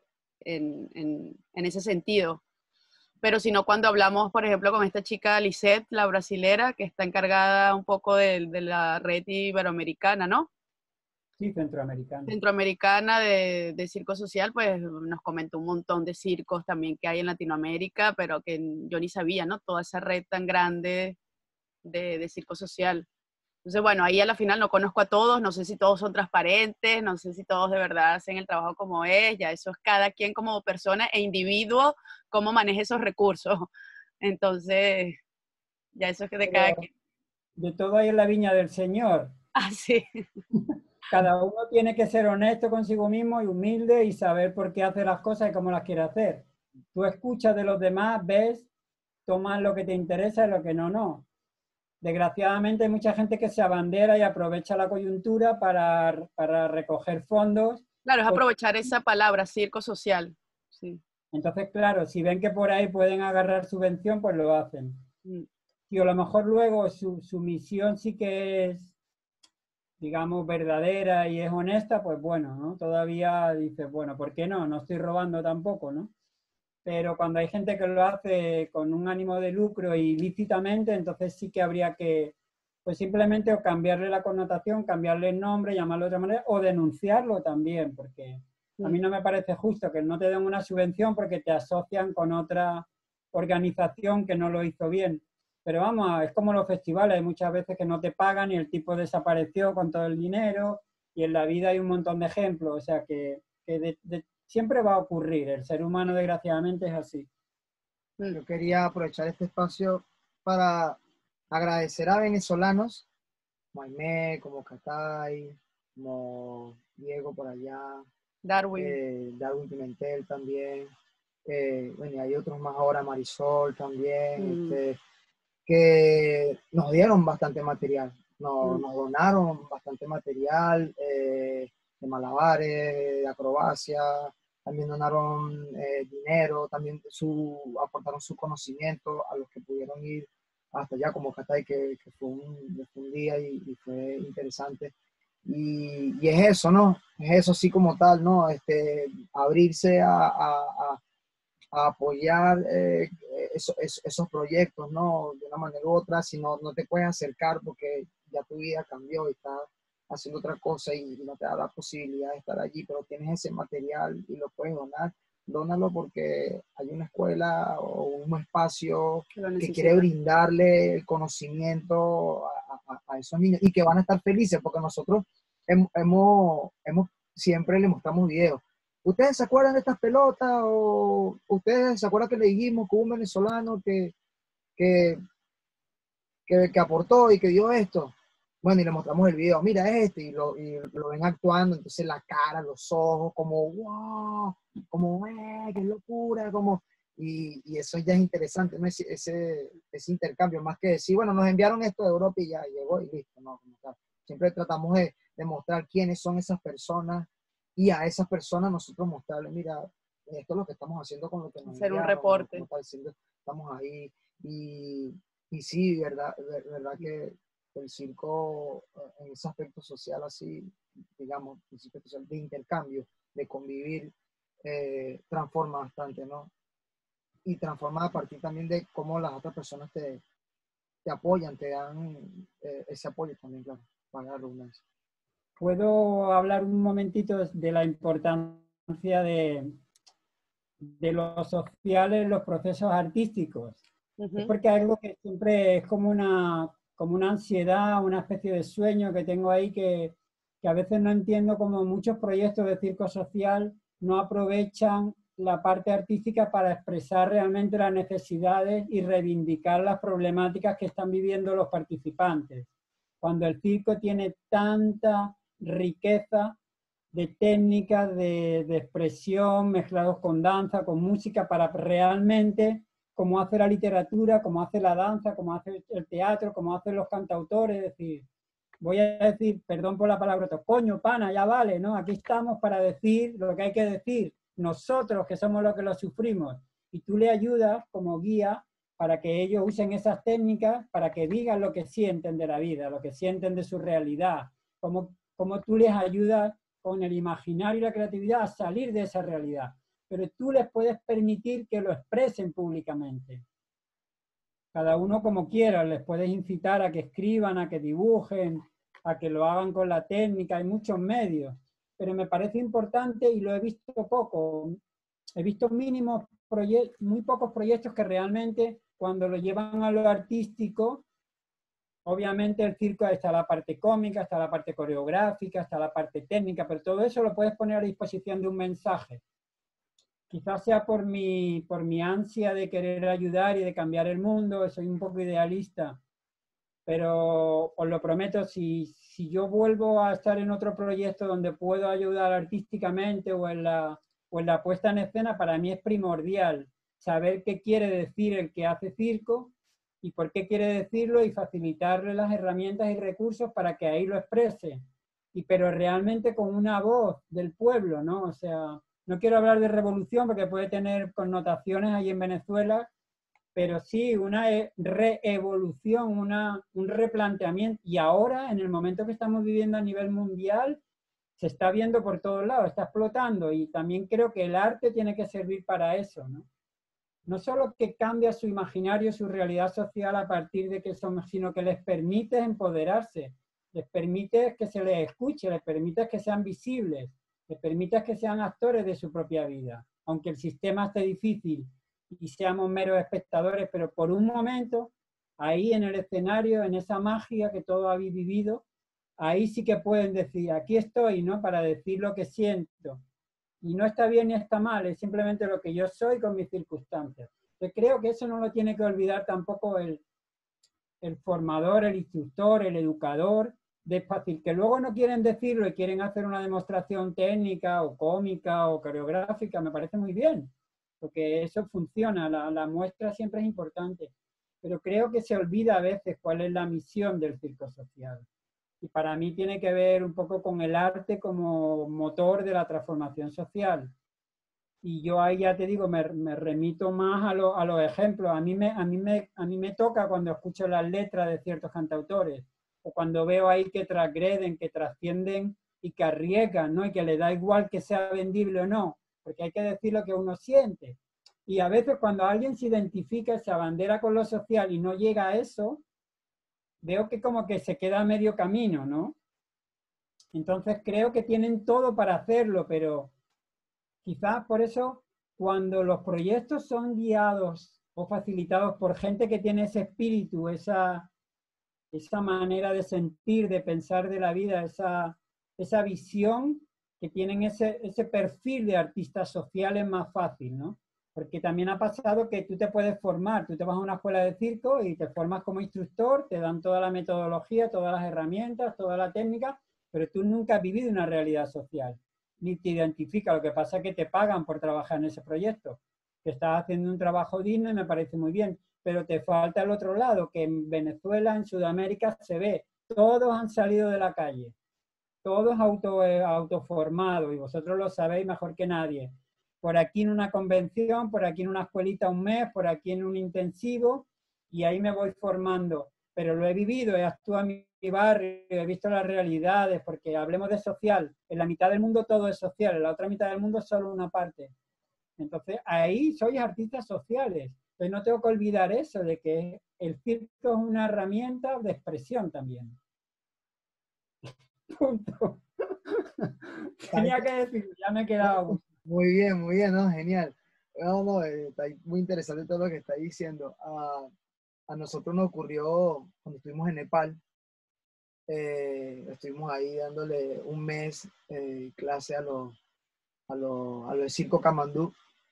en ese sentido. Pero si no, cuando hablamos, por ejemplo, con esta chica Lisette, la brasilera, que está encargada un poco de la red iberoamericana, ¿no? Sí, centroamericana. Centroamericana de circo social, pues nos comentó un montón de circos también que hay en Latinoamérica, pero que yo ni sabía, ¿no? Toda esa red tan grande de circo social. Entonces, bueno, ahí a la final no conozco a todos, no sé si todos son transparentes, no sé si todos de verdad hacen el trabajo como es, ya eso es cada quien como persona e individuo, cómo maneja esos recursos. Entonces, ya eso es de cada Pero quien. de todo hay en la viña del Señor. Ah, sí. Cada uno tiene que ser honesto consigo mismo y humilde y saber por qué hace las cosas y cómo las quiere hacer. Tú escuchas de los demás, ves, tomas lo que te interesa y lo que no, no. Desgraciadamente hay mucha gente que se abandera y aprovecha la coyuntura para recoger fondos. Claro, es aprovechar esa palabra, circo social. Sí. Entonces, claro, si ven que por ahí pueden agarrar subvención, pues lo hacen. Y a lo mejor luego su misión sí que es, digamos, verdadera y es honesta, pues bueno, ¿no? Todavía dices, bueno, ¿por qué no? No estoy robando tampoco, ¿no? Pero cuando hay gente que lo hace con un ánimo de lucro y ilícitamente, entonces sí que habría que, pues simplemente o cambiarle la connotación, cambiarle el nombre, llamarlo de otra manera, o denunciarlo también, porque a mí no me parece justo que no te den una subvención porque te asocian con otra organización que no lo hizo bien. Pero vamos, es como los festivales, hay muchas veces que no te pagan y el tipo desapareció con todo el dinero, y en la vida hay un montón de ejemplos, o sea que siempre va a ocurrir, el ser humano desgraciadamente es así. Yo quería aprovechar este espacio para agradecer a venezolanos como Aimé, como Catay, como Diego por allá, Darwin Pimentel también, bueno, y hay otros más ahora, Marisol también, que nos dieron bastante material, nos donaron bastante material de malabares, de acrobacia, también donaron dinero, también aportaron su conocimiento a los que pudieron ir hasta allá, como Catay, que fue un día y fue interesante. Y es eso, ¿no? Es eso así como tal, ¿no? Abrirse a apoyar esos proyectos, ¿no? De una manera u otra, si no te puedes acercar porque ya tu vida cambió y estás haciendo otra cosa y no te da la posibilidad de estar allí, pero tienes ese material y lo puedes donar, dónalo porque hay una escuela o un espacio que quiere brindarle el conocimiento a esos niños y que van a estar felices porque nosotros siempre le mostramos videos. ¿Ustedes se acuerdan de estas pelotas? ¿O ustedes se acuerdan que le dijimos que hubo un venezolano que aportó y que dio esto? Bueno, y le mostramos el video, mira este, y lo ven actuando, entonces la cara, los ojos, como wow, como qué locura, como, y eso ya es interesante, ¿no? Ese intercambio, más que decir, bueno, nos enviaron esto de Europa y ya llegó y listo, no, como tal. Siempre tratamos de mostrar quiénes son esas personas y a esas personas nosotros mostrarles, mira, esto es lo que estamos haciendo con lo que nos hacer enviaron, un reporte. Estamos ahí, y sí, verdad que el circo en ese aspecto social así, digamos, principio social de intercambio, de convivir, transforma bastante, ¿no? Y transforma a partir también de cómo las otras personas te apoyan, te dan ese apoyo también, claro, para la redundancia. ¿Puedo hablar un momentito de la importancia de los sociales en los procesos artísticos? Es porque algo que siempre es como una ansiedad, una especie de sueño que tengo ahí que a veces no entiendo, como muchos proyectos de circo social no aprovechan la parte artística para expresar realmente las necesidades y reivindicar las problemáticas que están viviendo los participantes. Cuando el circo tiene tanta riqueza de técnicas de expresión mezclados con danza, con música, para realmente, como hace la literatura, como hace la danza, como hace el teatro, como hacen los cantautores, es decir, voy a decir, perdón por la palabra, coño, pana, ya vale, ¿no? Aquí estamos para decir lo que hay que decir, nosotros que somos los que lo sufrimos, y tú le ayudas como guía para que ellos usen esas técnicas, para que digan lo que sienten de la vida, lo que sienten de su realidad, como tú les ayudas con el imaginario y la creatividad a salir de esa realidad, pero tú les puedes permitir que lo expresen públicamente. Cada uno como quiera, les puedes incitar a que escriban, a que dibujen, a que lo hagan con la técnica, hay muchos medios, pero me parece importante y lo he visto poco. He visto muy pocos proyectos que realmente cuando lo llevan a lo artístico, obviamente el circo está la parte cómica, está la parte coreográfica, está la parte técnica, pero todo eso lo puedes poner a disposición de un mensaje. Quizás sea por mi ansia de querer ayudar y de cambiar el mundo, soy un poco idealista, pero os lo prometo, si yo vuelvo a estar en otro proyecto donde puedo ayudar artísticamente o en la puesta en escena, para mí es primordial saber qué quiere decir el que hace circo y por qué quiere decirlo y facilitarle las herramientas y recursos para que ahí lo exprese. Pero realmente con una voz del pueblo, ¿no? O sea, no quiero hablar de revolución porque puede tener connotaciones ahí en Venezuela, pero sí una reevolución, un replanteamiento. Y ahora, en el momento que estamos viviendo a nivel mundial, se está viendo por todos lados, está explotando, y también creo que el arte tiene que servir para eso, ¿no? No solo que cambia su imaginario, su realidad social a partir de que somos, sino que les permite empoderarse, les permite que se les escuche, les permite que sean visibles, les permite que sean actores de su propia vida, aunque el sistema esté difícil y seamos meros espectadores, pero por un momento, ahí en el escenario, en esa magia que todos habéis vivido, ahí sí que pueden decir, aquí estoy, ¿no? Para decir lo que siento. Y no está bien ni está mal, es simplemente lo que yo soy con mis circunstancias. Yo creo que eso no lo tiene que olvidar tampoco el formador, el instructor, el educador, de fácil, que luego no quieren decirlo y quieren hacer una demostración técnica o cómica o coreográfica, me parece muy bien, porque eso funciona, la muestra siempre es importante, pero creo que se olvida a veces cuál es la misión del circo social. Y para mí tiene que ver un poco con el arte como motor de la transformación social. Y yo ahí ya te digo, me remito más a los ejemplos. A mí me toca cuando escucho las letras de ciertos cantautores, o cuando veo ahí que transgreden, que trascienden y que arriesgan, ¿no? Y que le da igual que sea vendible o no, porque hay que decir lo que uno siente. Y a veces cuando alguien se identifica, se abandera con lo social y no llega a eso, veo que como que se queda a medio camino, ¿no? Entonces creo que tienen todo para hacerlo, pero quizás por eso cuando los proyectos son guiados o facilitados por gente que tiene ese espíritu, esa manera de sentir, de pensar de la vida, esa visión, que tienen ese perfil de artista social, es más fácil, ¿no? Porque también ha pasado que tú te puedes formar, tú te vas a una escuela de circo y te formas como instructor, te dan toda la metodología, todas las herramientas, toda la técnica, pero tú nunca has vivido una realidad social, ni te identifica. Lo que pasa es que te pagan por trabajar en ese proyecto, que estás haciendo un trabajo digno y me parece muy bien, pero te falta el otro lado, que en Venezuela, en Sudamérica se ve, todos han salido de la calle, todos autoformados, y vosotros lo sabéis mejor que nadie. Por aquí en una convención, por aquí en una escuelita un mes, por aquí en un intensivo, y ahí me voy formando. Pero lo he vivido, he actuado en mi barrio, he visto las realidades, porque hablemos de social, en la mitad del mundo todo es social, en la otra mitad del mundo solo una parte. Entonces ahí sois artistas sociales. Entonces no tengo que olvidar eso, de que el circo es una herramienta de expresión también. Punto. Tenía que decir, ya me he quedado. Muy bien, ¿no? Genial. No, está muy interesante todo lo que está diciendo. A nosotros nos ocurrió cuando estuvimos en Nepal. Estuvimos ahí dándole un mes clase a los del circo Kamandú.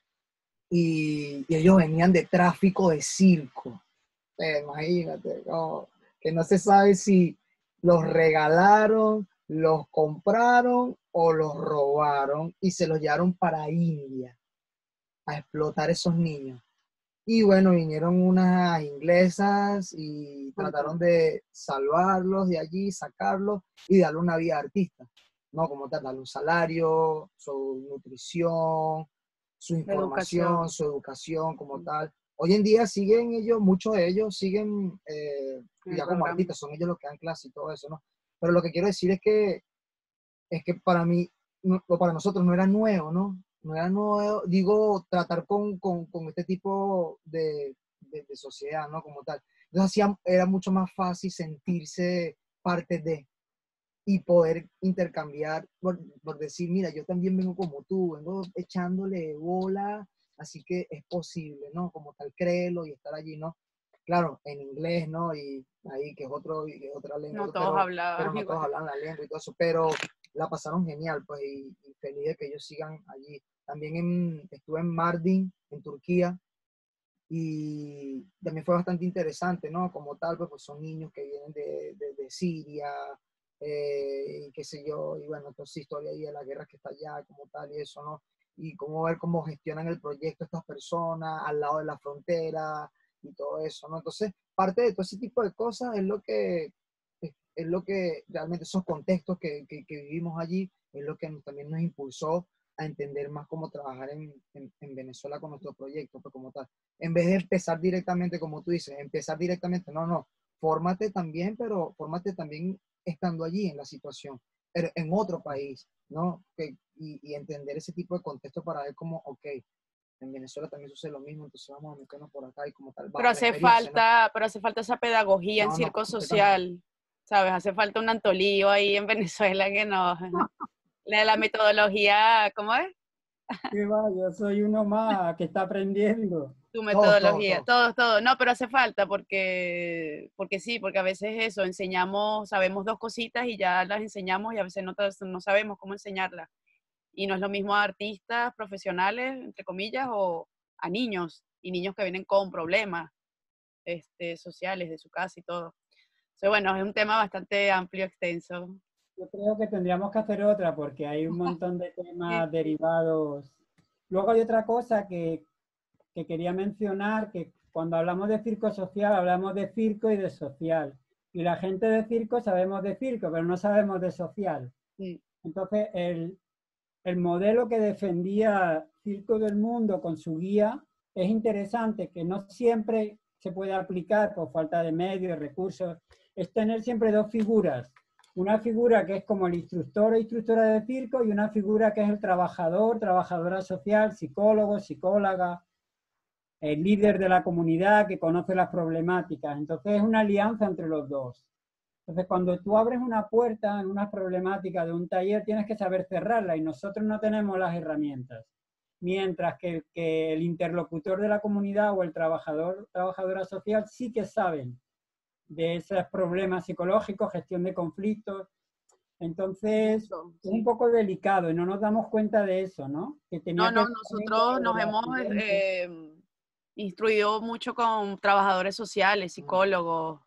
Y ellos venían de tráfico de circo. Imagínate, no, que no se sabe si los regalaron, los compraron o los robaron y se los llevaron para India a explotar esos niños. Y bueno, vinieron unas inglesas y trataron de salvarlos de allí, sacarlos y darle una vida de artista, ¿no? Como tal, darle un salario, su nutrición, su información, su educación como tal. Hoy en día siguen ellos, muchos de ellos siguen ya como artistas, son ellos los que dan clase y todo eso, ¿no? Pero lo que quiero decir es que para mí, o para nosotros no era nuevo, ¿no? No era nuevo, digo, tratar con este tipo de sociedad, ¿no? Como tal. Entonces era mucho más fácil sentirse parte de y poder intercambiar, por decir, mira, yo también vengo como tú, vengo echándole bola, así que es posible, ¿no? Como tal, créelo y estar allí, ¿no? Claro, en inglés, ¿no? Y ahí que es otra lengua, No todos hablaban pero no igual. todos hablan la lengua y todo eso, pero la pasaron genial, pues, y feliz de que ellos sigan allí. También estuve en Mardin, en Turquía, y también fue bastante interesante, ¿no? Como tal, pues son niños que vienen de Siria, y qué sé yo, y bueno, toda esa historia ahí de la guerra que está allá, como tal, y eso, ¿no? Y cómo ver cómo gestionan el proyecto estas personas al lado de la frontera y todo eso, ¿no? Entonces, parte de todo ese tipo de cosas es lo que realmente esos contextos que vivimos allí, es lo que también nos impulsó a entender más cómo trabajar en Venezuela con nuestro proyecto, pues como tal. En vez de empezar directamente, como tú dices, empezar directamente, no, fórmate también, pero fórmate también estando allí en la situación, pero en otro país, ¿no? Y entender ese tipo de contexto para ver cómo, ok, en Venezuela también sucede lo mismo, entonces vamos a meternos por acá y como tal, Pero bajo la experiencia, ¿no? hace falta esa pedagogía en No, circo completamente. social, ¿sabes? Hace falta un Antolío ahí en Venezuela que no. La metodología, ¿cómo es? Que va, yo soy uno más que está aprendiendo. Tu Todo. metodología, todo. No, pero hace falta porque sí, porque a veces eso, enseñamos, sabemos dos cositas y ya las enseñamos y a veces no sabemos cómo enseñarlas. Y no es lo mismo a artistas profesionales, entre comillas, o a niños, y niños que vienen con problemas sociales de su casa y todo. Entonces, bueno, es un tema bastante amplio, extenso. Yo creo que tendríamos que hacer otra porque hay un montón de Sí, temas derivados. Luego hay otra cosa que quería mencionar, que cuando hablamos de circo social, hablamos de circo y de social. Y la gente de circo sabemos de circo, pero no sabemos de social. sí. Entonces, el modelo que defendía Circo del Mundo con su guía es interesante, que no siempre se puede aplicar por falta de medios, recursos, es tener siempre dos figuras. Una figura que es como el instructor o instructora de circo y una figura que es el trabajador, trabajadora social, psicólogo, psicóloga. el líder de la comunidad que conoce las problemáticas. Entonces es una alianza entre los dos. Entonces cuando tú abres una puerta en una problemática de un taller, tienes que saber cerrarla y nosotros no tenemos las herramientas. Mientras que el interlocutor de la comunidad o el trabajadora social sí que saben de esos problemas psicológicos, gestión de conflictos. Entonces, es un poco delicado y no nos damos cuenta de eso, ¿no? Que tenía que nosotros nos hemos instruido mucho con trabajadores sociales, psicólogos,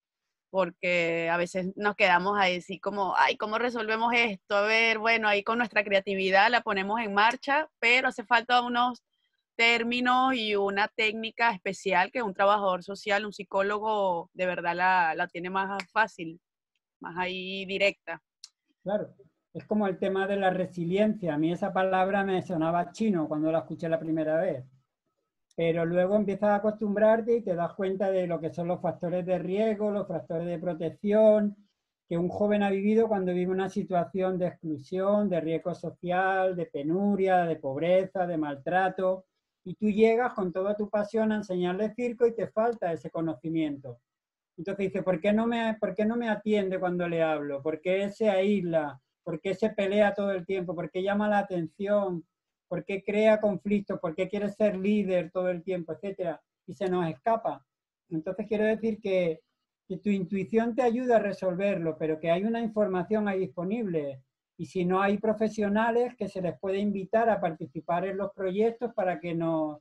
porque a veces nos quedamos ahí así como, ay, ¿cómo resolvemos esto? A ver, bueno, ahí con nuestra creatividad la ponemos en marcha, pero hace falta unos términos y una técnica especial que un trabajador social, un psicólogo, de verdad la tiene más fácil, más ahí directa. Claro, es como el tema de la resiliencia. A mí esa palabra me sonaba chino cuando la escuché la primera vez. Pero luego empiezas a acostumbrarte y te das cuenta de lo que son los factores de riesgo, los factores de protección que un joven ha vivido cuando vive una situación de exclusión, de riesgo social, de penuria, de pobreza, de maltrato. Y tú llegas con toda tu pasión a enseñarle circo y te falta ese conocimiento. Entonces dice, ¿por qué no me atiende cuando le hablo? ¿Por qué se aísla? ¿Por qué se pelea todo el tiempo? ¿Por qué llama la atención? ¿Por qué crea conflictos? ¿Por qué quiere ser líder todo el tiempo? Etcétera. Y se nos escapa. Entonces quiero decir que tu intuición te ayuda a resolverlo, pero que hay una información ahí disponible. Y si no hay profesionales que se les puede invitar a participar en los proyectos para que nos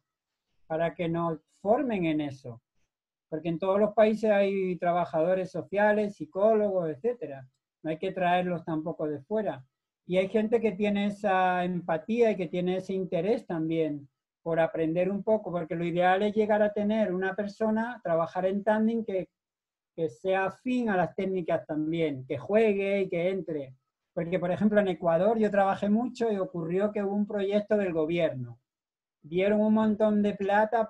formen en eso. Porque en todos los países hay trabajadores sociales, psicólogos, etcétera. No hay que traerlos tampoco de fuera. Y hay gente que tiene esa empatía y que tiene ese interés también por aprender un poco, porque lo ideal es llegar a tener una persona, trabajar en tándem que sea afín a las técnicas también, que juegue y que entre. Porque, por ejemplo, en Ecuador yo trabajé mucho y ocurrió que hubo un proyecto del gobierno. Dieron un montón de plata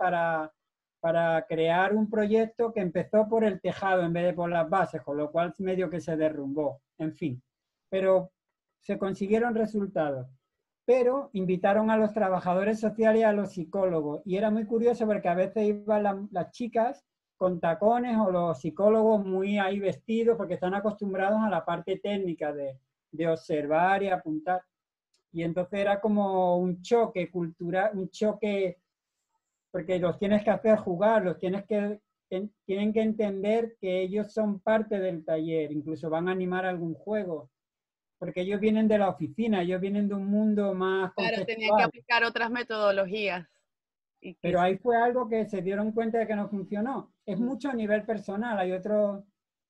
para crear un proyecto que empezó por el tejado en vez de por las bases, con lo cual medio que se derrumbó, en fin. Pero se consiguieron resultados. Pero invitaron a los trabajadores sociales y a los psicólogos. Y era muy curioso porque a veces iban las chicas con tacones o los psicólogos muy ahí vestidos porque están acostumbrados a la parte técnica de observar y apuntar. Y entonces era como un choque cultural, un choque porque los tienes que hacer jugar, tienen que entender que ellos son parte del taller, incluso van a animar algún juego, porque ellos vienen de la oficina, ellos vienen de un mundo más conceptual. Claro, tenían que aplicar otras metodologías. Pero ahí fue algo que se dieron cuenta de que no funcionó. Es mucho a nivel personal, hay otros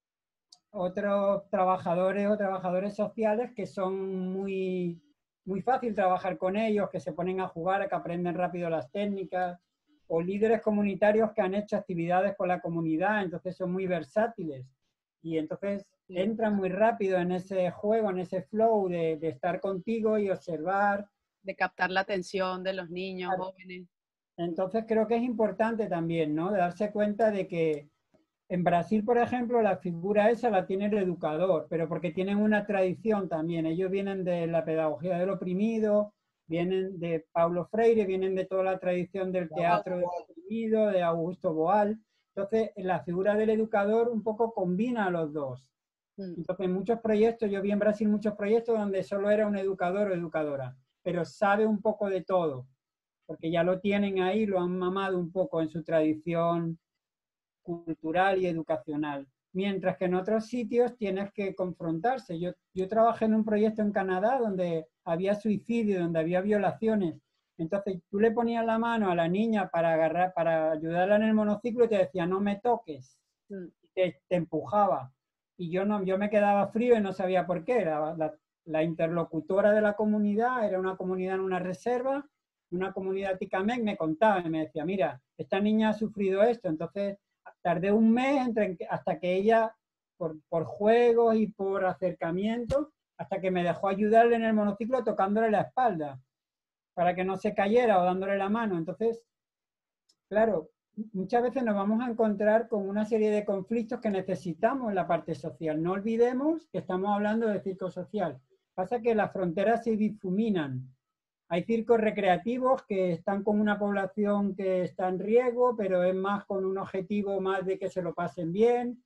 trabajadores o trabajadores sociales que son muy fácil trabajar con ellos, que se ponen a jugar, que aprenden rápido las técnicas, o líderes comunitarios que han hecho actividades con la comunidad, entonces son muy versátiles y entonces entran muy rápido en ese juego, en ese flow de estar contigo y observar. De captar la atención de los niños, jóvenes. Entonces creo que es importante también, ¿no? De darse cuenta de que en Brasil, por ejemplo, la figura esa la tiene el educador, pero porque tienen una tradición también. Ellos vienen de la pedagogía del oprimido, vienen de Paulo Freire, vienen de toda la tradición del teatro del oprimido, de Augusto Boal. Entonces, la figura del educador un poco combina a los dos. Entonces, en muchos proyectos, yo vi en Brasil muchos proyectos donde solo era un educador o educadora, pero sabe un poco de todo, porque ya lo tienen ahí, lo han mamado un poco en su tradición cultural y educacional. Mientras que en otros sitios tienes que confrontarse. Yo trabajé en un proyecto en Canadá donde había suicidio, donde había violaciones. Entonces tú le ponías la mano a la niña para ayudarla en el monociclo y te decía, no me toques. Te empujaba. Y yo me quedaba frío y no sabía por qué. La interlocutora de la comunidad era una comunidad en una reserva, una comunidad ticamec, me contaba y me decía, mira, esta niña ha sufrido esto. Entonces tardé un mes hasta que ella, por juegos y por acercamiento, hasta que me dejó ayudarle en el monociclo tocándole la espalda para que no se cayera o dándole la mano. Entonces, claro, muchas veces nos vamos a encontrar con una serie de conflictos que necesitamos en la parte social. No olvidemos que estamos hablando de circo social. Pasa que las fronteras se difuminan Hay circos recreativos que están con una población que está en riesgo, pero es más con un objetivo más de que se lo pasen bien.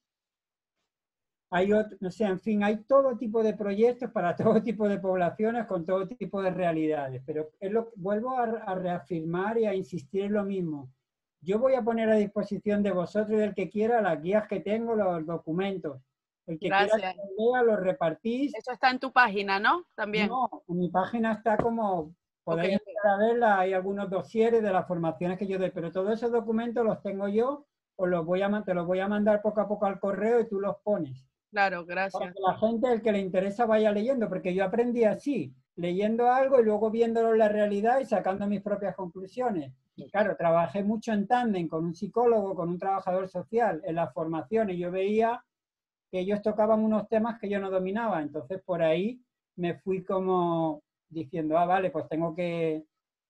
Hay otro, o sea, en fin, hay todo tipo de proyectos para todo tipo de poblaciones con todo tipo de realidades, pero vuelvo a reafirmar y a insistir en lo mismo. Yo voy a poner a disposición de vosotros y del que quiera las guías que tengo, los documentos. El que quiera Gracias. que los lea, los repartís. Eso está en tu página, ¿no? También. No, en mi página está como, podéis Ok. entrar a verla, hay algunos dosieres de las formaciones que yo doy, pero todos esos documentos los tengo yo, te los voy a mandar poco a poco al correo y tú los pones. Claro, Para gracias. que la gente, el que le interesa, vaya leyendo, porque yo aprendí así, leyendo algo y luego viéndolo en la realidad y sacando mis propias conclusiones. Y claro, trabajé mucho en tándem con un psicólogo, con un trabajador social en las formaciones. Yo veía que ellos tocaban unos temas que yo no dominaba, entonces por ahí me fui como diciendo, ah, vale, pues tengo que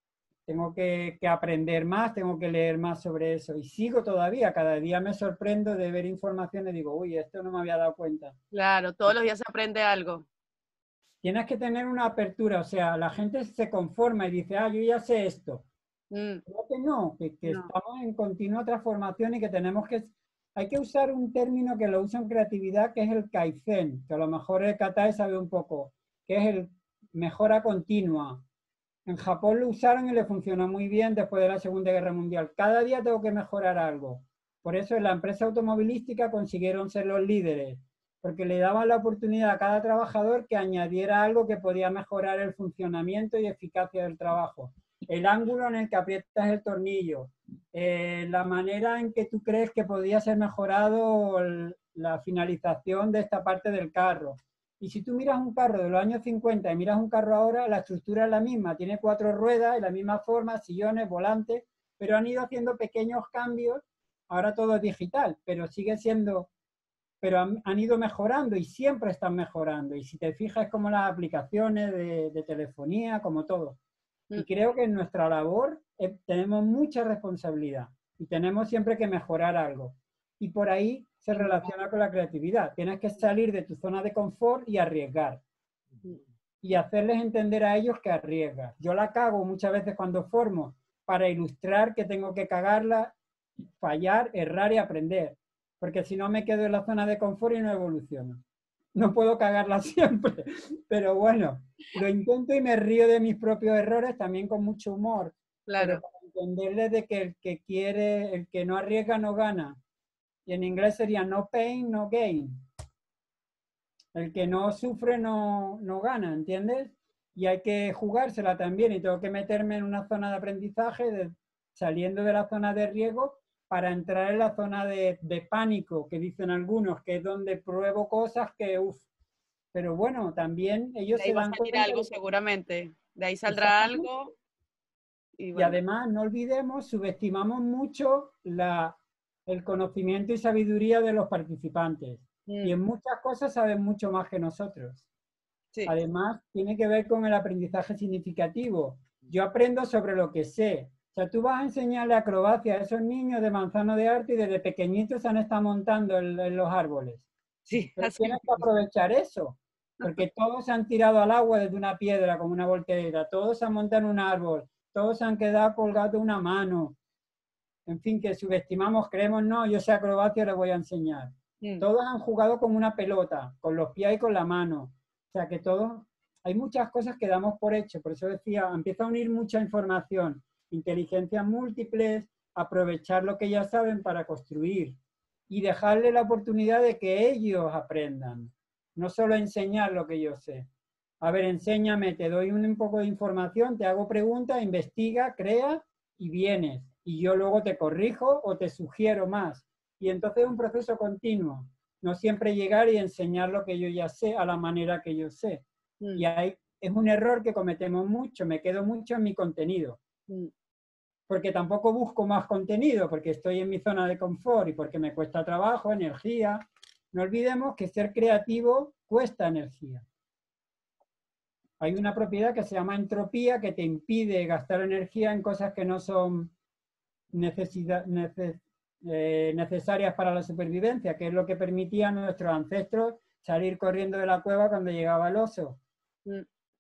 aprender más, tengo que leer más sobre eso. Y sigo todavía, cada día me sorprendo de ver información y digo, uy, esto no me había dado cuenta. Claro, todos los días se aprende algo. Tienes que tener una apertura, o sea, la gente se conforma y dice, ah, yo ya sé esto. Mm, Creo que no, que no. estamos en continua transformación y que hay que usar un término que lo uso en creatividad, que es el Kaizen, que a lo mejor el Katai sabe un poco, que es el mejora continua. En Japón lo usaron y le funcionó muy bien después de la Segunda Guerra Mundial. Cada día tengo que mejorar algo. Por eso en la empresa automovilística consiguieron ser los líderes, porque le daban la oportunidad a cada trabajador que añadiera algo que podía mejorar el funcionamiento y eficacia del trabajo. El ángulo en el que aprietas el tornillo, la manera en que tú crees que podría ser mejorado la finalización de esta parte del carro. Y si tú miras un carro de los años 50 y miras un carro ahora, la estructura es la misma, tiene 4 ruedas y la misma forma, sillones, volantes, pero han ido haciendo pequeños cambios. Ahora todo es digital, pero sigue siendo, pero han ido mejorando y siempre están mejorando. Y si te fijas, como las aplicaciones de telefonía, como todo. Y creo que en nuestra labor tenemos mucha responsabilidad y tenemos siempre que mejorar algo. Y por ahí se relaciona con la creatividad. Tienes que salir de tu zona de confort y arriesgar. Y hacerles entender a ellos que arriesgas. Yo la cago muchas veces cuando formo para ilustrar que tengo que cagarla, fallar, errar y aprender. Porque si no me quedo en la zona de confort y no evoluciono. No puedo cagarla siempre, pero bueno, lo intento y me río de mis propios errores también con mucho humor. Claro. Pero para entenderles de que el que quiere, el que no arriesga no gana. Y en inglés sería no pain, no gain. El que no sufre no gana, ¿entiendes? Y hay que jugársela también y tengo que meterme en una zona de aprendizaje saliendo de la zona de riesgo para entrar en la zona de pánico, que dicen algunos, que es donde pruebo cosas que, uff. Pero bueno, también ellos De ahí se va a dan salir cuenta algo de seguramente. De ahí saldrá exactamente. algo y Y bueno. además, no olvidemos, subestimamos mucho el conocimiento y sabiduría de los participantes. Y en muchas cosas saben mucho más que nosotros. Sí. Además, tiene que ver con el aprendizaje significativo. Yo aprendo sobre lo que sé. O sea, tú vas a enseñarle acrobacia a esos niños de Manzano de Arte y desde pequeñitos se han estado montando en los árboles. Sí, Pero así tienes que mismo. aprovechar eso, porque todos se han tirado al agua desde una piedra como una voltereta, todos se han montado en un árbol, todos se han quedado colgados de una mano. En fin, que subestimamos, creemos, no, yo sé acrobacia, le voy a enseñar. Todos han jugado con una pelota, con los pies y con la mano. O sea que todos, hay muchas cosas que damos por hecho, por eso decía, empieza a unir mucha información, inteligencias múltiples, aprovechar lo que ya saben para construir y dejarle la oportunidad de que ellos aprendan, no solo enseñar lo que yo sé. A ver, enséñame, te doy un poco de información, te hago preguntas, investiga, crea y vienes. Y yo luego te corrijo o te sugiero más. Y entonces es un proceso continuo. No siempre llegar y enseñar lo que yo ya sé a la manera que yo sé. Y ahí es un error que cometemos mucho. Me quedo mucho en mi contenido. Porque tampoco busco más contenido, porque estoy en mi zona de confort y porque me cuesta trabajo, energía. No olvidemos que ser creativo cuesta energía. Hay una propiedad que se llama entropía que te impide gastar energía en cosas que no son necesarias para la supervivencia, que es lo que permitía a nuestros ancestros salir corriendo de la cueva cuando llegaba el oso.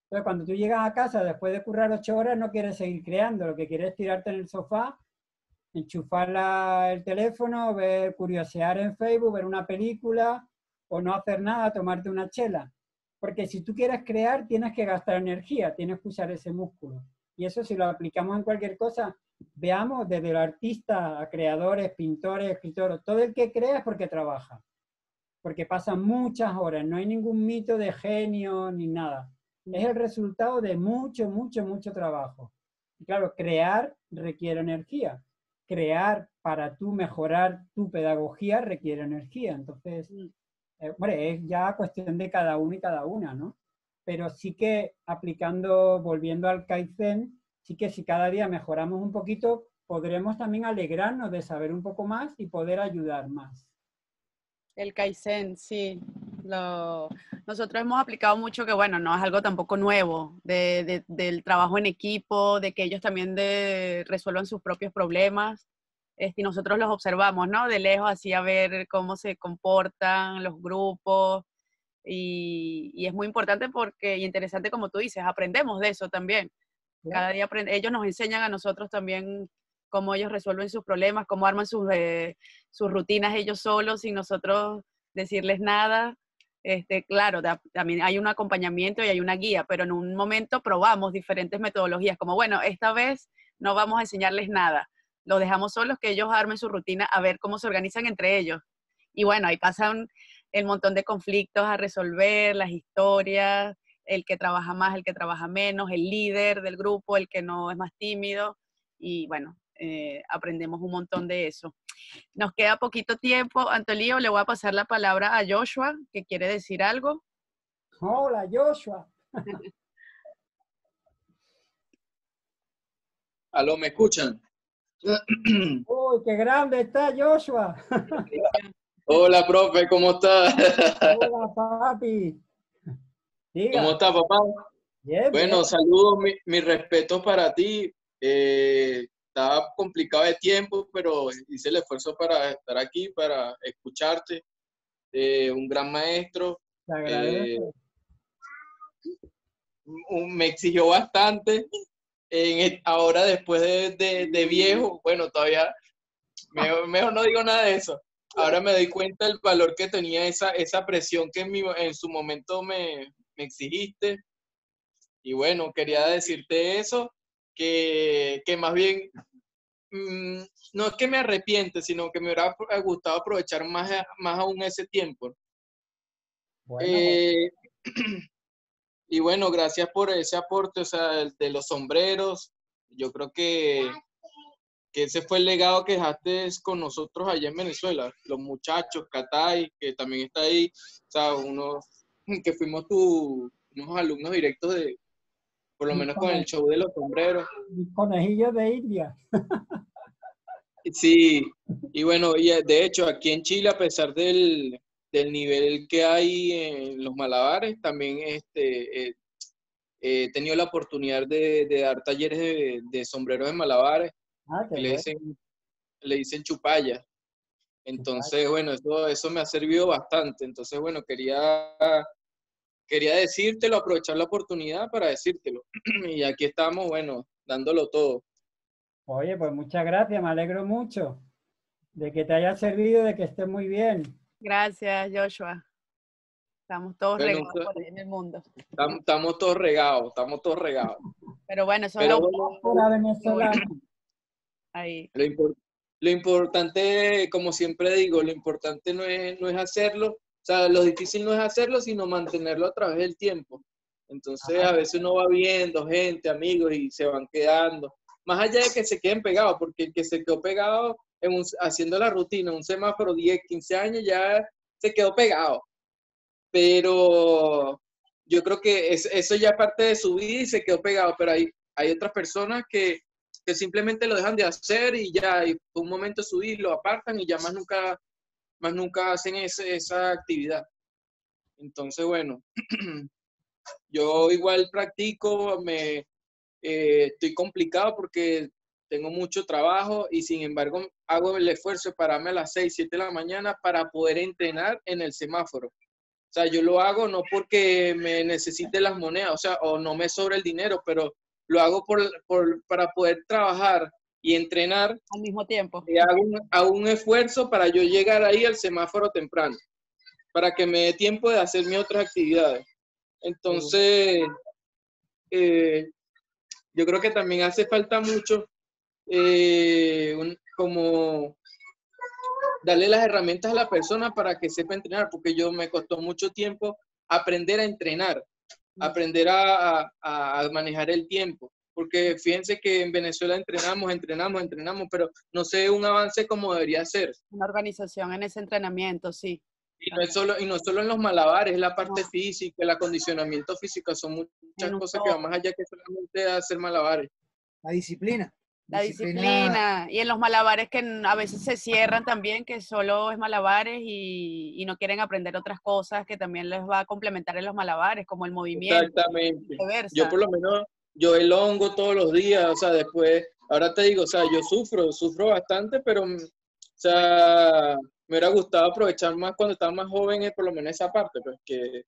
Entonces, cuando tú llegas a casa después de currar 8 horas, no quieres seguir creando, lo que quieres es tirarte en el sofá, enchufar el teléfono, ver, curiosear en Facebook, ver una película o no hacer nada, tomarte una chela. Porque si tú quieres crear, tienes que gastar energía, tienes que usar ese músculo. Y eso si lo aplicamos en cualquier cosa, veamos desde el artista a creadores, pintores, escritores, todo el que crea es porque trabaja, porque pasa muchas horas, no hay ningún mito de genio ni nada. Es el resultado de mucho, mucho, mucho trabajo. Y claro, crear requiere energía. Crear para tú mejorar tu pedagogía requiere energía. Entonces, hombre, es ya cuestión de cada uno y cada una, ¿no? Pero sí que aplicando, volviendo al Kaizen, sí que si cada día mejoramos un poquito, podremos también alegrarnos de saber un poco más y poder ayudar más. El Kaizen, sí. Nosotros hemos aplicado mucho que, bueno, no es algo tampoco nuevo, del trabajo en equipo, de que ellos también resuelvan sus propios problemas. Y nosotros los observamos, ¿no? De lejos, así a ver cómo se comportan los grupos. Y es muy importante porque, y interesante como tú dices, aprendemos de eso también. Cada día ellos nos enseñan a nosotros también cómo ellos resuelven sus problemas, cómo arman sus rutinas ellos solos sin nosotros decirles nada. Claro, también hay un acompañamiento y hay una guía, pero en un momento probamos diferentes metodologías, como bueno, esta vez no vamos a enseñarles nada, los dejamos solos que ellos armen su rutina a ver cómo se organizan entre ellos. Y bueno, ahí pasan el montón de conflictos a resolver, las historias, el que trabaja más, el que trabaja menos, el líder del grupo, el que no es más tímido. Y bueno, aprendemos un montón de eso. Nos queda poquito tiempo. Antolío, le voy a pasar la palabra a Joshua, que quiere decir algo. Hola, Joshua. ¿Aló, me escuchan? Uy, qué grande está Joshua. Hola, profe, ¿cómo está? Hola, papi. Diga. ¿Cómo está, papá? Bien, Bueno, bien. saludos, mi respeto para ti. Estaba complicado de tiempo, pero hice el esfuerzo para estar aquí, para escucharte. Un gran maestro. Te agradezco. Me exigió bastante. Ahora, después de viejo, bueno, todavía mejor no digo nada de eso. Ahora me doy cuenta del valor que tenía esa presión que en su momento me exigiste. Y bueno, quería decirte eso, que más bien, no es que me arrepiente, sino que me hubiera gustado aprovechar más aún ese tiempo. Bueno, Y bueno, gracias por ese aporte, o sea, el de los sombreros. Yo creo que ese fue el legado que dejaste con nosotros allá en Venezuela. Los muchachos, Catay, que también está ahí, o sea, que fuimos unos alumnos directos por lo menos con el show de los sombreros. conejillos de India. Sí, y bueno, y de hecho aquí en Chile, a pesar del nivel que hay en los malabares, también he tenido la oportunidad de dar talleres de sombreros de malabares, Ah, qué que bueno. le dicen chupalla. Entonces, bueno, eso me ha servido bastante. Entonces, bueno, quería decírtelo, aprovechar la oportunidad para decírtelo. Y aquí estamos, bueno, dándolo todo. Oye, pues muchas gracias, me alegro mucho de que te haya servido, de que estés muy bien. Gracias, Joshua. Estamos todos Bueno, regados por ahí en el mundo. estamos todos regados, estamos todos regados. Pero bueno, eso es Pero lo bueno, Hola, venezolana. ahí. lo importante, como siempre digo, lo importante no es hacerlo, o sea, lo difícil no es hacerlo, sino mantenerlo a través del tiempo. Entonces, a veces uno va viendo gente, amigos, y se van quedando. Más allá de que se queden pegados, porque el que se quedó pegado haciendo la rutina, un semáforo 10, 15 años, ya se quedó pegado. Pero yo creo que eso ya es parte de su vida y se quedó pegado, pero hay otras personas que simplemente lo dejan de hacer y ya, y por un momento de su vida lo apartan y ya más nunca hacen esa actividad. Entonces, bueno, yo igual practico, estoy complicado porque tengo mucho trabajo y sin embargo hago el esfuerzo de pararme a las 6, 7 de la mañana para poder entrenar en el semáforo. O sea, yo lo hago no porque me necesite las monedas, o sea, o no me sobra el dinero, pero lo hago para poder trabajar y entrenar. Al mismo tiempo. Y hago un esfuerzo para yo llegar ahí al semáforo temprano, para que me dé tiempo de hacer mis otras actividades. Entonces, yo creo que también hace falta mucho como darle las herramientas a la persona para que sepa entrenar, porque me costó mucho tiempo aprender a entrenar, aprender a manejar el tiempo, porque fíjense que en Venezuela entrenamos, pero no sé un avance como debería ser. Una organización en ese entrenamiento, sí. Y no es solo en los malabares, es la parte física, el acondicionamiento físico, son muchas cosas que van más allá que solamente hacer malabares. La disciplina. La disciplina. Y en los malabares que a veces se cierran también, que solo es malabares y no quieren aprender otras cosas que también les va a complementar en los malabares, como el movimiento. Exactamente. Viceversa. Yo por lo menos, yo elongo todos los días, o sea, después, ahora te digo, o sea, yo sufro bastante, pero, o sea, me hubiera gustado aprovechar más cuando estaba más joven, por lo menos esa parte, pues que...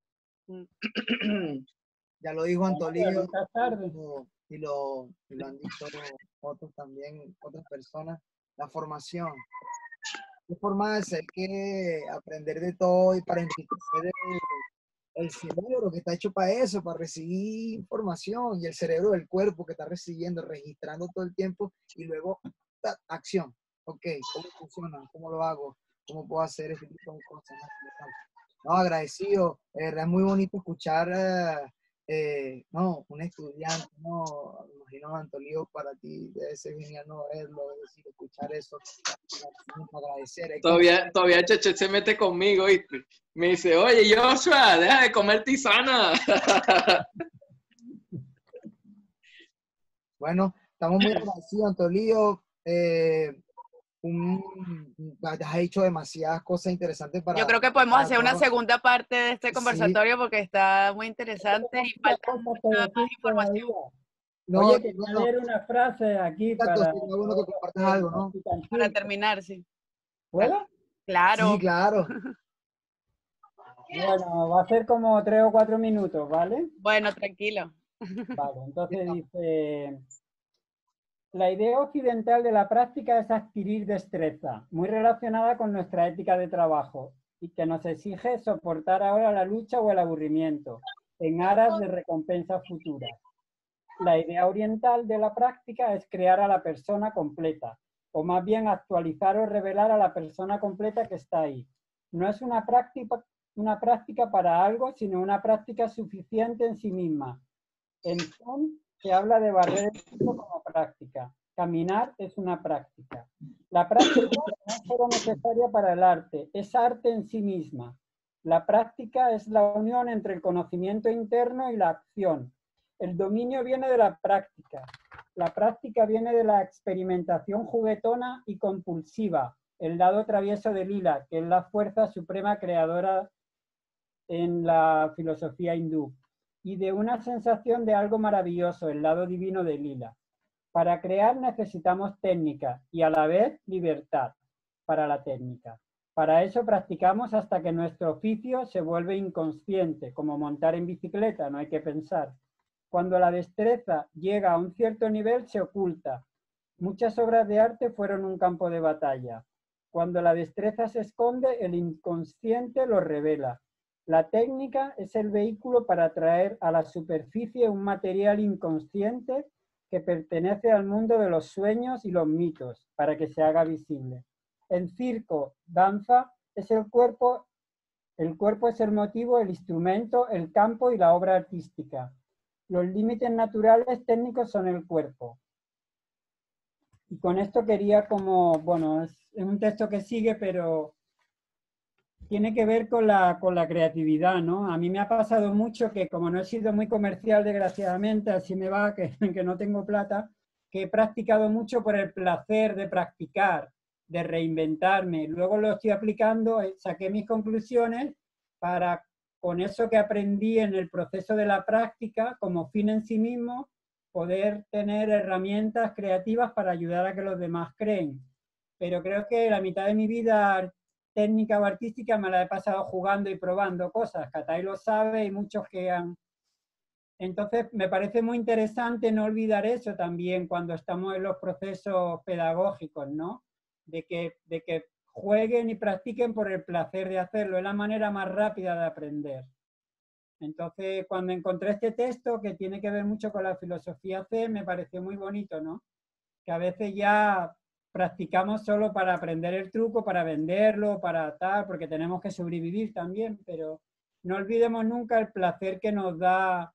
Ya lo dijo Antolío, tarde. y lo han dicho otros también, otras personas, la formación. ¿Qué forma de ser que aprender de todo y para enriquecer el cerebro que está hecho para eso, para recibir información, y el cerebro del cuerpo que está recibiendo, registrando todo el tiempo, y luego acción? Ok, ¿cómo funciona? ¿Cómo lo hago? ¿Cómo puedo hacer este tipo de cosas? No, agradecido. Es muy bonito escuchar un estudiante, no, me imagino, Antolío, para ti debe ser genial no verlo, decir, escuchar eso, agradecer. Todavía Cheche se mete conmigo, ¿viste? Me dice, oye, Joshua, deja de comer tisana. Bueno, estamos muy agradecidos, Antolío. Has hecho demasiadas cosas interesantes para... Yo creo que podemos hacer una todos. segunda parte de este Sí. conversatorio porque está muy interesante y falta mucha más información. No, Oye, quería bueno, leer una frase aquí exacto, para... sería bueno que compartas algo, ¿no? Para terminar, sí. ¿Puedo? Claro. Sí, claro. Bueno, va a ser como 3 o 4 minutos, ¿vale? Bueno, tranquilo. Vale, entonces dice... La idea occidental de la práctica es adquirir destreza, muy relacionada con nuestra ética de trabajo, y que nos exige soportar ahora la lucha o el aburrimiento, en aras de recompensas futuras. La idea oriental de la práctica es crear a la persona completa, o más bien actualizar o revelar a la persona completa que está ahí. No es una práctica para algo, sino una práctica suficiente en sí misma. En Zen se habla de barrer el tiempo como práctica. Caminar es una práctica. La práctica no es solo necesaria para el arte, es arte en sí misma. La práctica es la unión entre el conocimiento interno y la acción. El dominio viene de la práctica. La práctica viene de la experimentación juguetona y compulsiva, el lado travieso de Lila, que es la fuerza suprema creadora en la filosofía hindú, y de una sensación de algo maravilloso, el lado divino de Lila. Para crear necesitamos técnica y a la vez libertad para la técnica. Para eso practicamos hasta que nuestro oficio se vuelve inconsciente, como montar en bicicleta, no hay que pensar. Cuando la destreza llega a un cierto nivel, se oculta. Muchas obras de arte fueron un campo de batalla. Cuando la destreza se esconde, el inconsciente lo revela. La técnica es el vehículo para traer a la superficie un material inconsciente que pertenece al mundo de los sueños y los mitos, para que se haga visible. En circo, danza, es el cuerpo es el motivo, el instrumento, el campo y la obra artística. Los límites naturales técnicos son el cuerpo. Y con esto quería es un texto que sigue, pero tiene que ver con la creatividad, ¿no? A mí me ha pasado mucho que como no he sido muy comercial, desgraciadamente, así me va, que no tengo plata, que he practicado mucho por el placer de practicar, de reinventarme. Luego lo estoy aplicando, saqué mis conclusiones para, con eso que aprendí en el proceso de la práctica, como fin en sí mismo, poder tener herramientas creativas para ayudar a que los demás creen. Pero creo que la mitad de mi vida técnica o artística me la he pasado jugando y probando cosas. Katay lo sabe y muchos que han... Entonces, me parece muy interesante no olvidar eso también cuando estamos en los procesos pedagógicos, ¿no? De que jueguen y practiquen por el placer de hacerlo. Es la manera más rápida de aprender. Entonces, cuando encontré este texto, que tiene que ver mucho con la filosofía C, me pareció muy bonito, ¿no? Que a veces ya practicamos solo para aprender el truco, para venderlo, para tal, porque tenemos que sobrevivir también, pero no olvidemos nunca el placer que nos da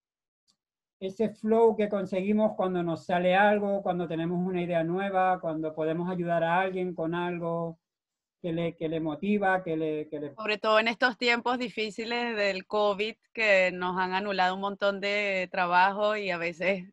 ese flow que conseguimos cuando nos sale algo, cuando tenemos una idea nueva, cuando podemos ayudar a alguien con algo que le motiva, que le... Sobre todo en estos tiempos difíciles del COVID, que nos han anulado un montón de trabajo y a veces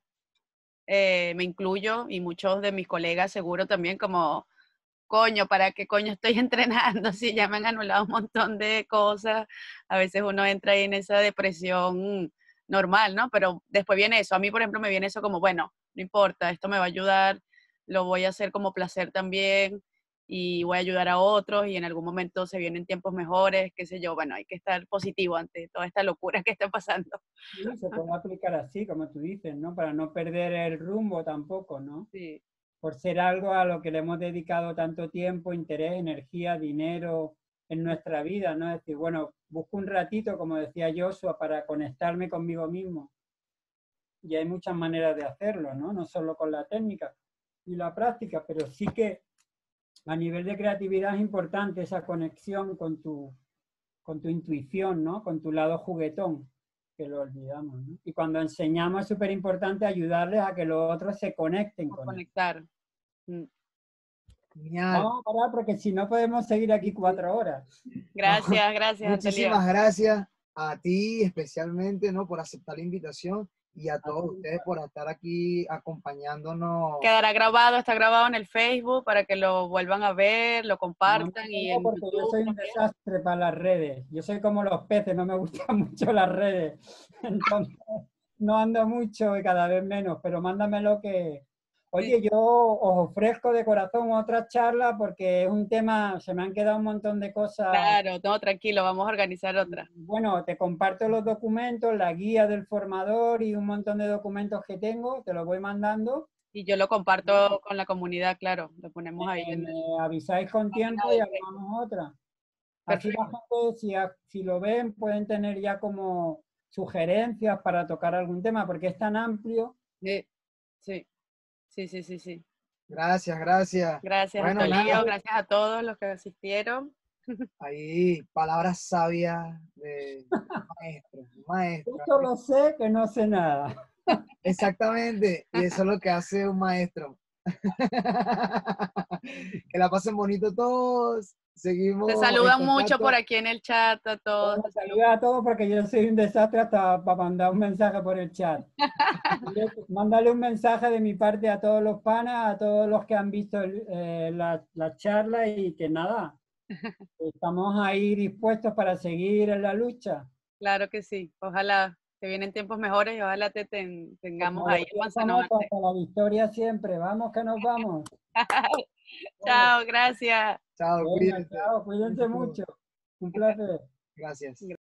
me incluyo y muchos de mis colegas seguro también como, coño, ¿para qué coño estoy entrenando si ya me han anulado un montón de cosas? A veces uno entra ahí en esa depresión normal, ¿no? Pero después viene eso. A mí, por ejemplo, me viene eso como, bueno, no importa, esto me va a ayudar, lo voy a hacer como placer también y voy a ayudar a otros y en algún momento se vienen tiempos mejores, qué sé yo. Bueno, hay que estar positivo ante toda esta locura que está pasando. Sí, se puede aplicar así, como tú dices, ¿no? Para no perder el rumbo tampoco, ¿no? Sí. Por ser algo a lo que le hemos dedicado tanto tiempo, interés, energía, dinero en nuestra vida, ¿no? Es decir, bueno, busco un ratito, como decía Joshua, para conectarme conmigo mismo. Y hay muchas maneras de hacerlo, ¿no? No solo con la técnica y la práctica, pero sí que a nivel de creatividad es importante esa conexión con tu intuición, ¿no? Con tu lado juguetón, que lo olvidamos, ¿no? Y cuando enseñamos es súper importante ayudarles a que los otros se conecten con él. Conectar. Mm. Genial. Vamos a parar porque si no podemos seguir aquí 4 horas. Gracias, gracias, Muchísimas Antonio. gracias a ti especialmente, ¿no? Por aceptar la invitación y a todos ustedes por estar aquí acompañándonos. Quedará grabado, está grabado en el Facebook para que lo vuelvan a ver, lo compartan y en Porque yo YouTube soy un también. desastre para las redes. Yo soy como los peces, no me gustan mucho las redes. Entonces, no ando mucho y cada vez menos, pero mándamelo que... Oye, yo os ofrezco de corazón otra charla porque es un tema, se me han quedado un montón de cosas. Claro, no, tranquilo, vamos a organizar otra. Bueno, te comparto los documentos, la guía del formador y un montón de documentos que tengo, te los voy mandando. Y yo lo comparto con la comunidad, claro, lo ponemos ahí en el... Me avisáis con tiempo y armamos otra. Así la gente, si lo ven, pueden tener ya como sugerencias para tocar algún tema, porque es tan amplio. Sí, sí, sí, sí, sí, sí. Gracias, gracias. Gracias, Bueno, Antolio, nada, gracias a todos los que asistieron. ahí palabras sabias de maestro, maestro. Esto lo sé que no sé nada. Exactamente, y eso es lo que hace un maestro. Que la pasen bonito todos. Seguimos. Te en saludan mucho contacto. por aquí en el chat a todos. Bueno, saluda a todos porque yo soy un desastre hasta para mandar un mensaje por el chat. Mándale un mensaje de mi parte a todos los panas, a todos los que han visto la charla y que nada, estamos ahí dispuestos para seguir en la lucha. Claro que sí, ojalá te vienen tiempos mejores y ojalá tengamos ahí el Vamos Manzano hasta la victoria siempre. Vamos que nos vamos. Chao, gracias. Chao, Venga, cuídense. chao, cuídense mucho. Un placer. Gracias.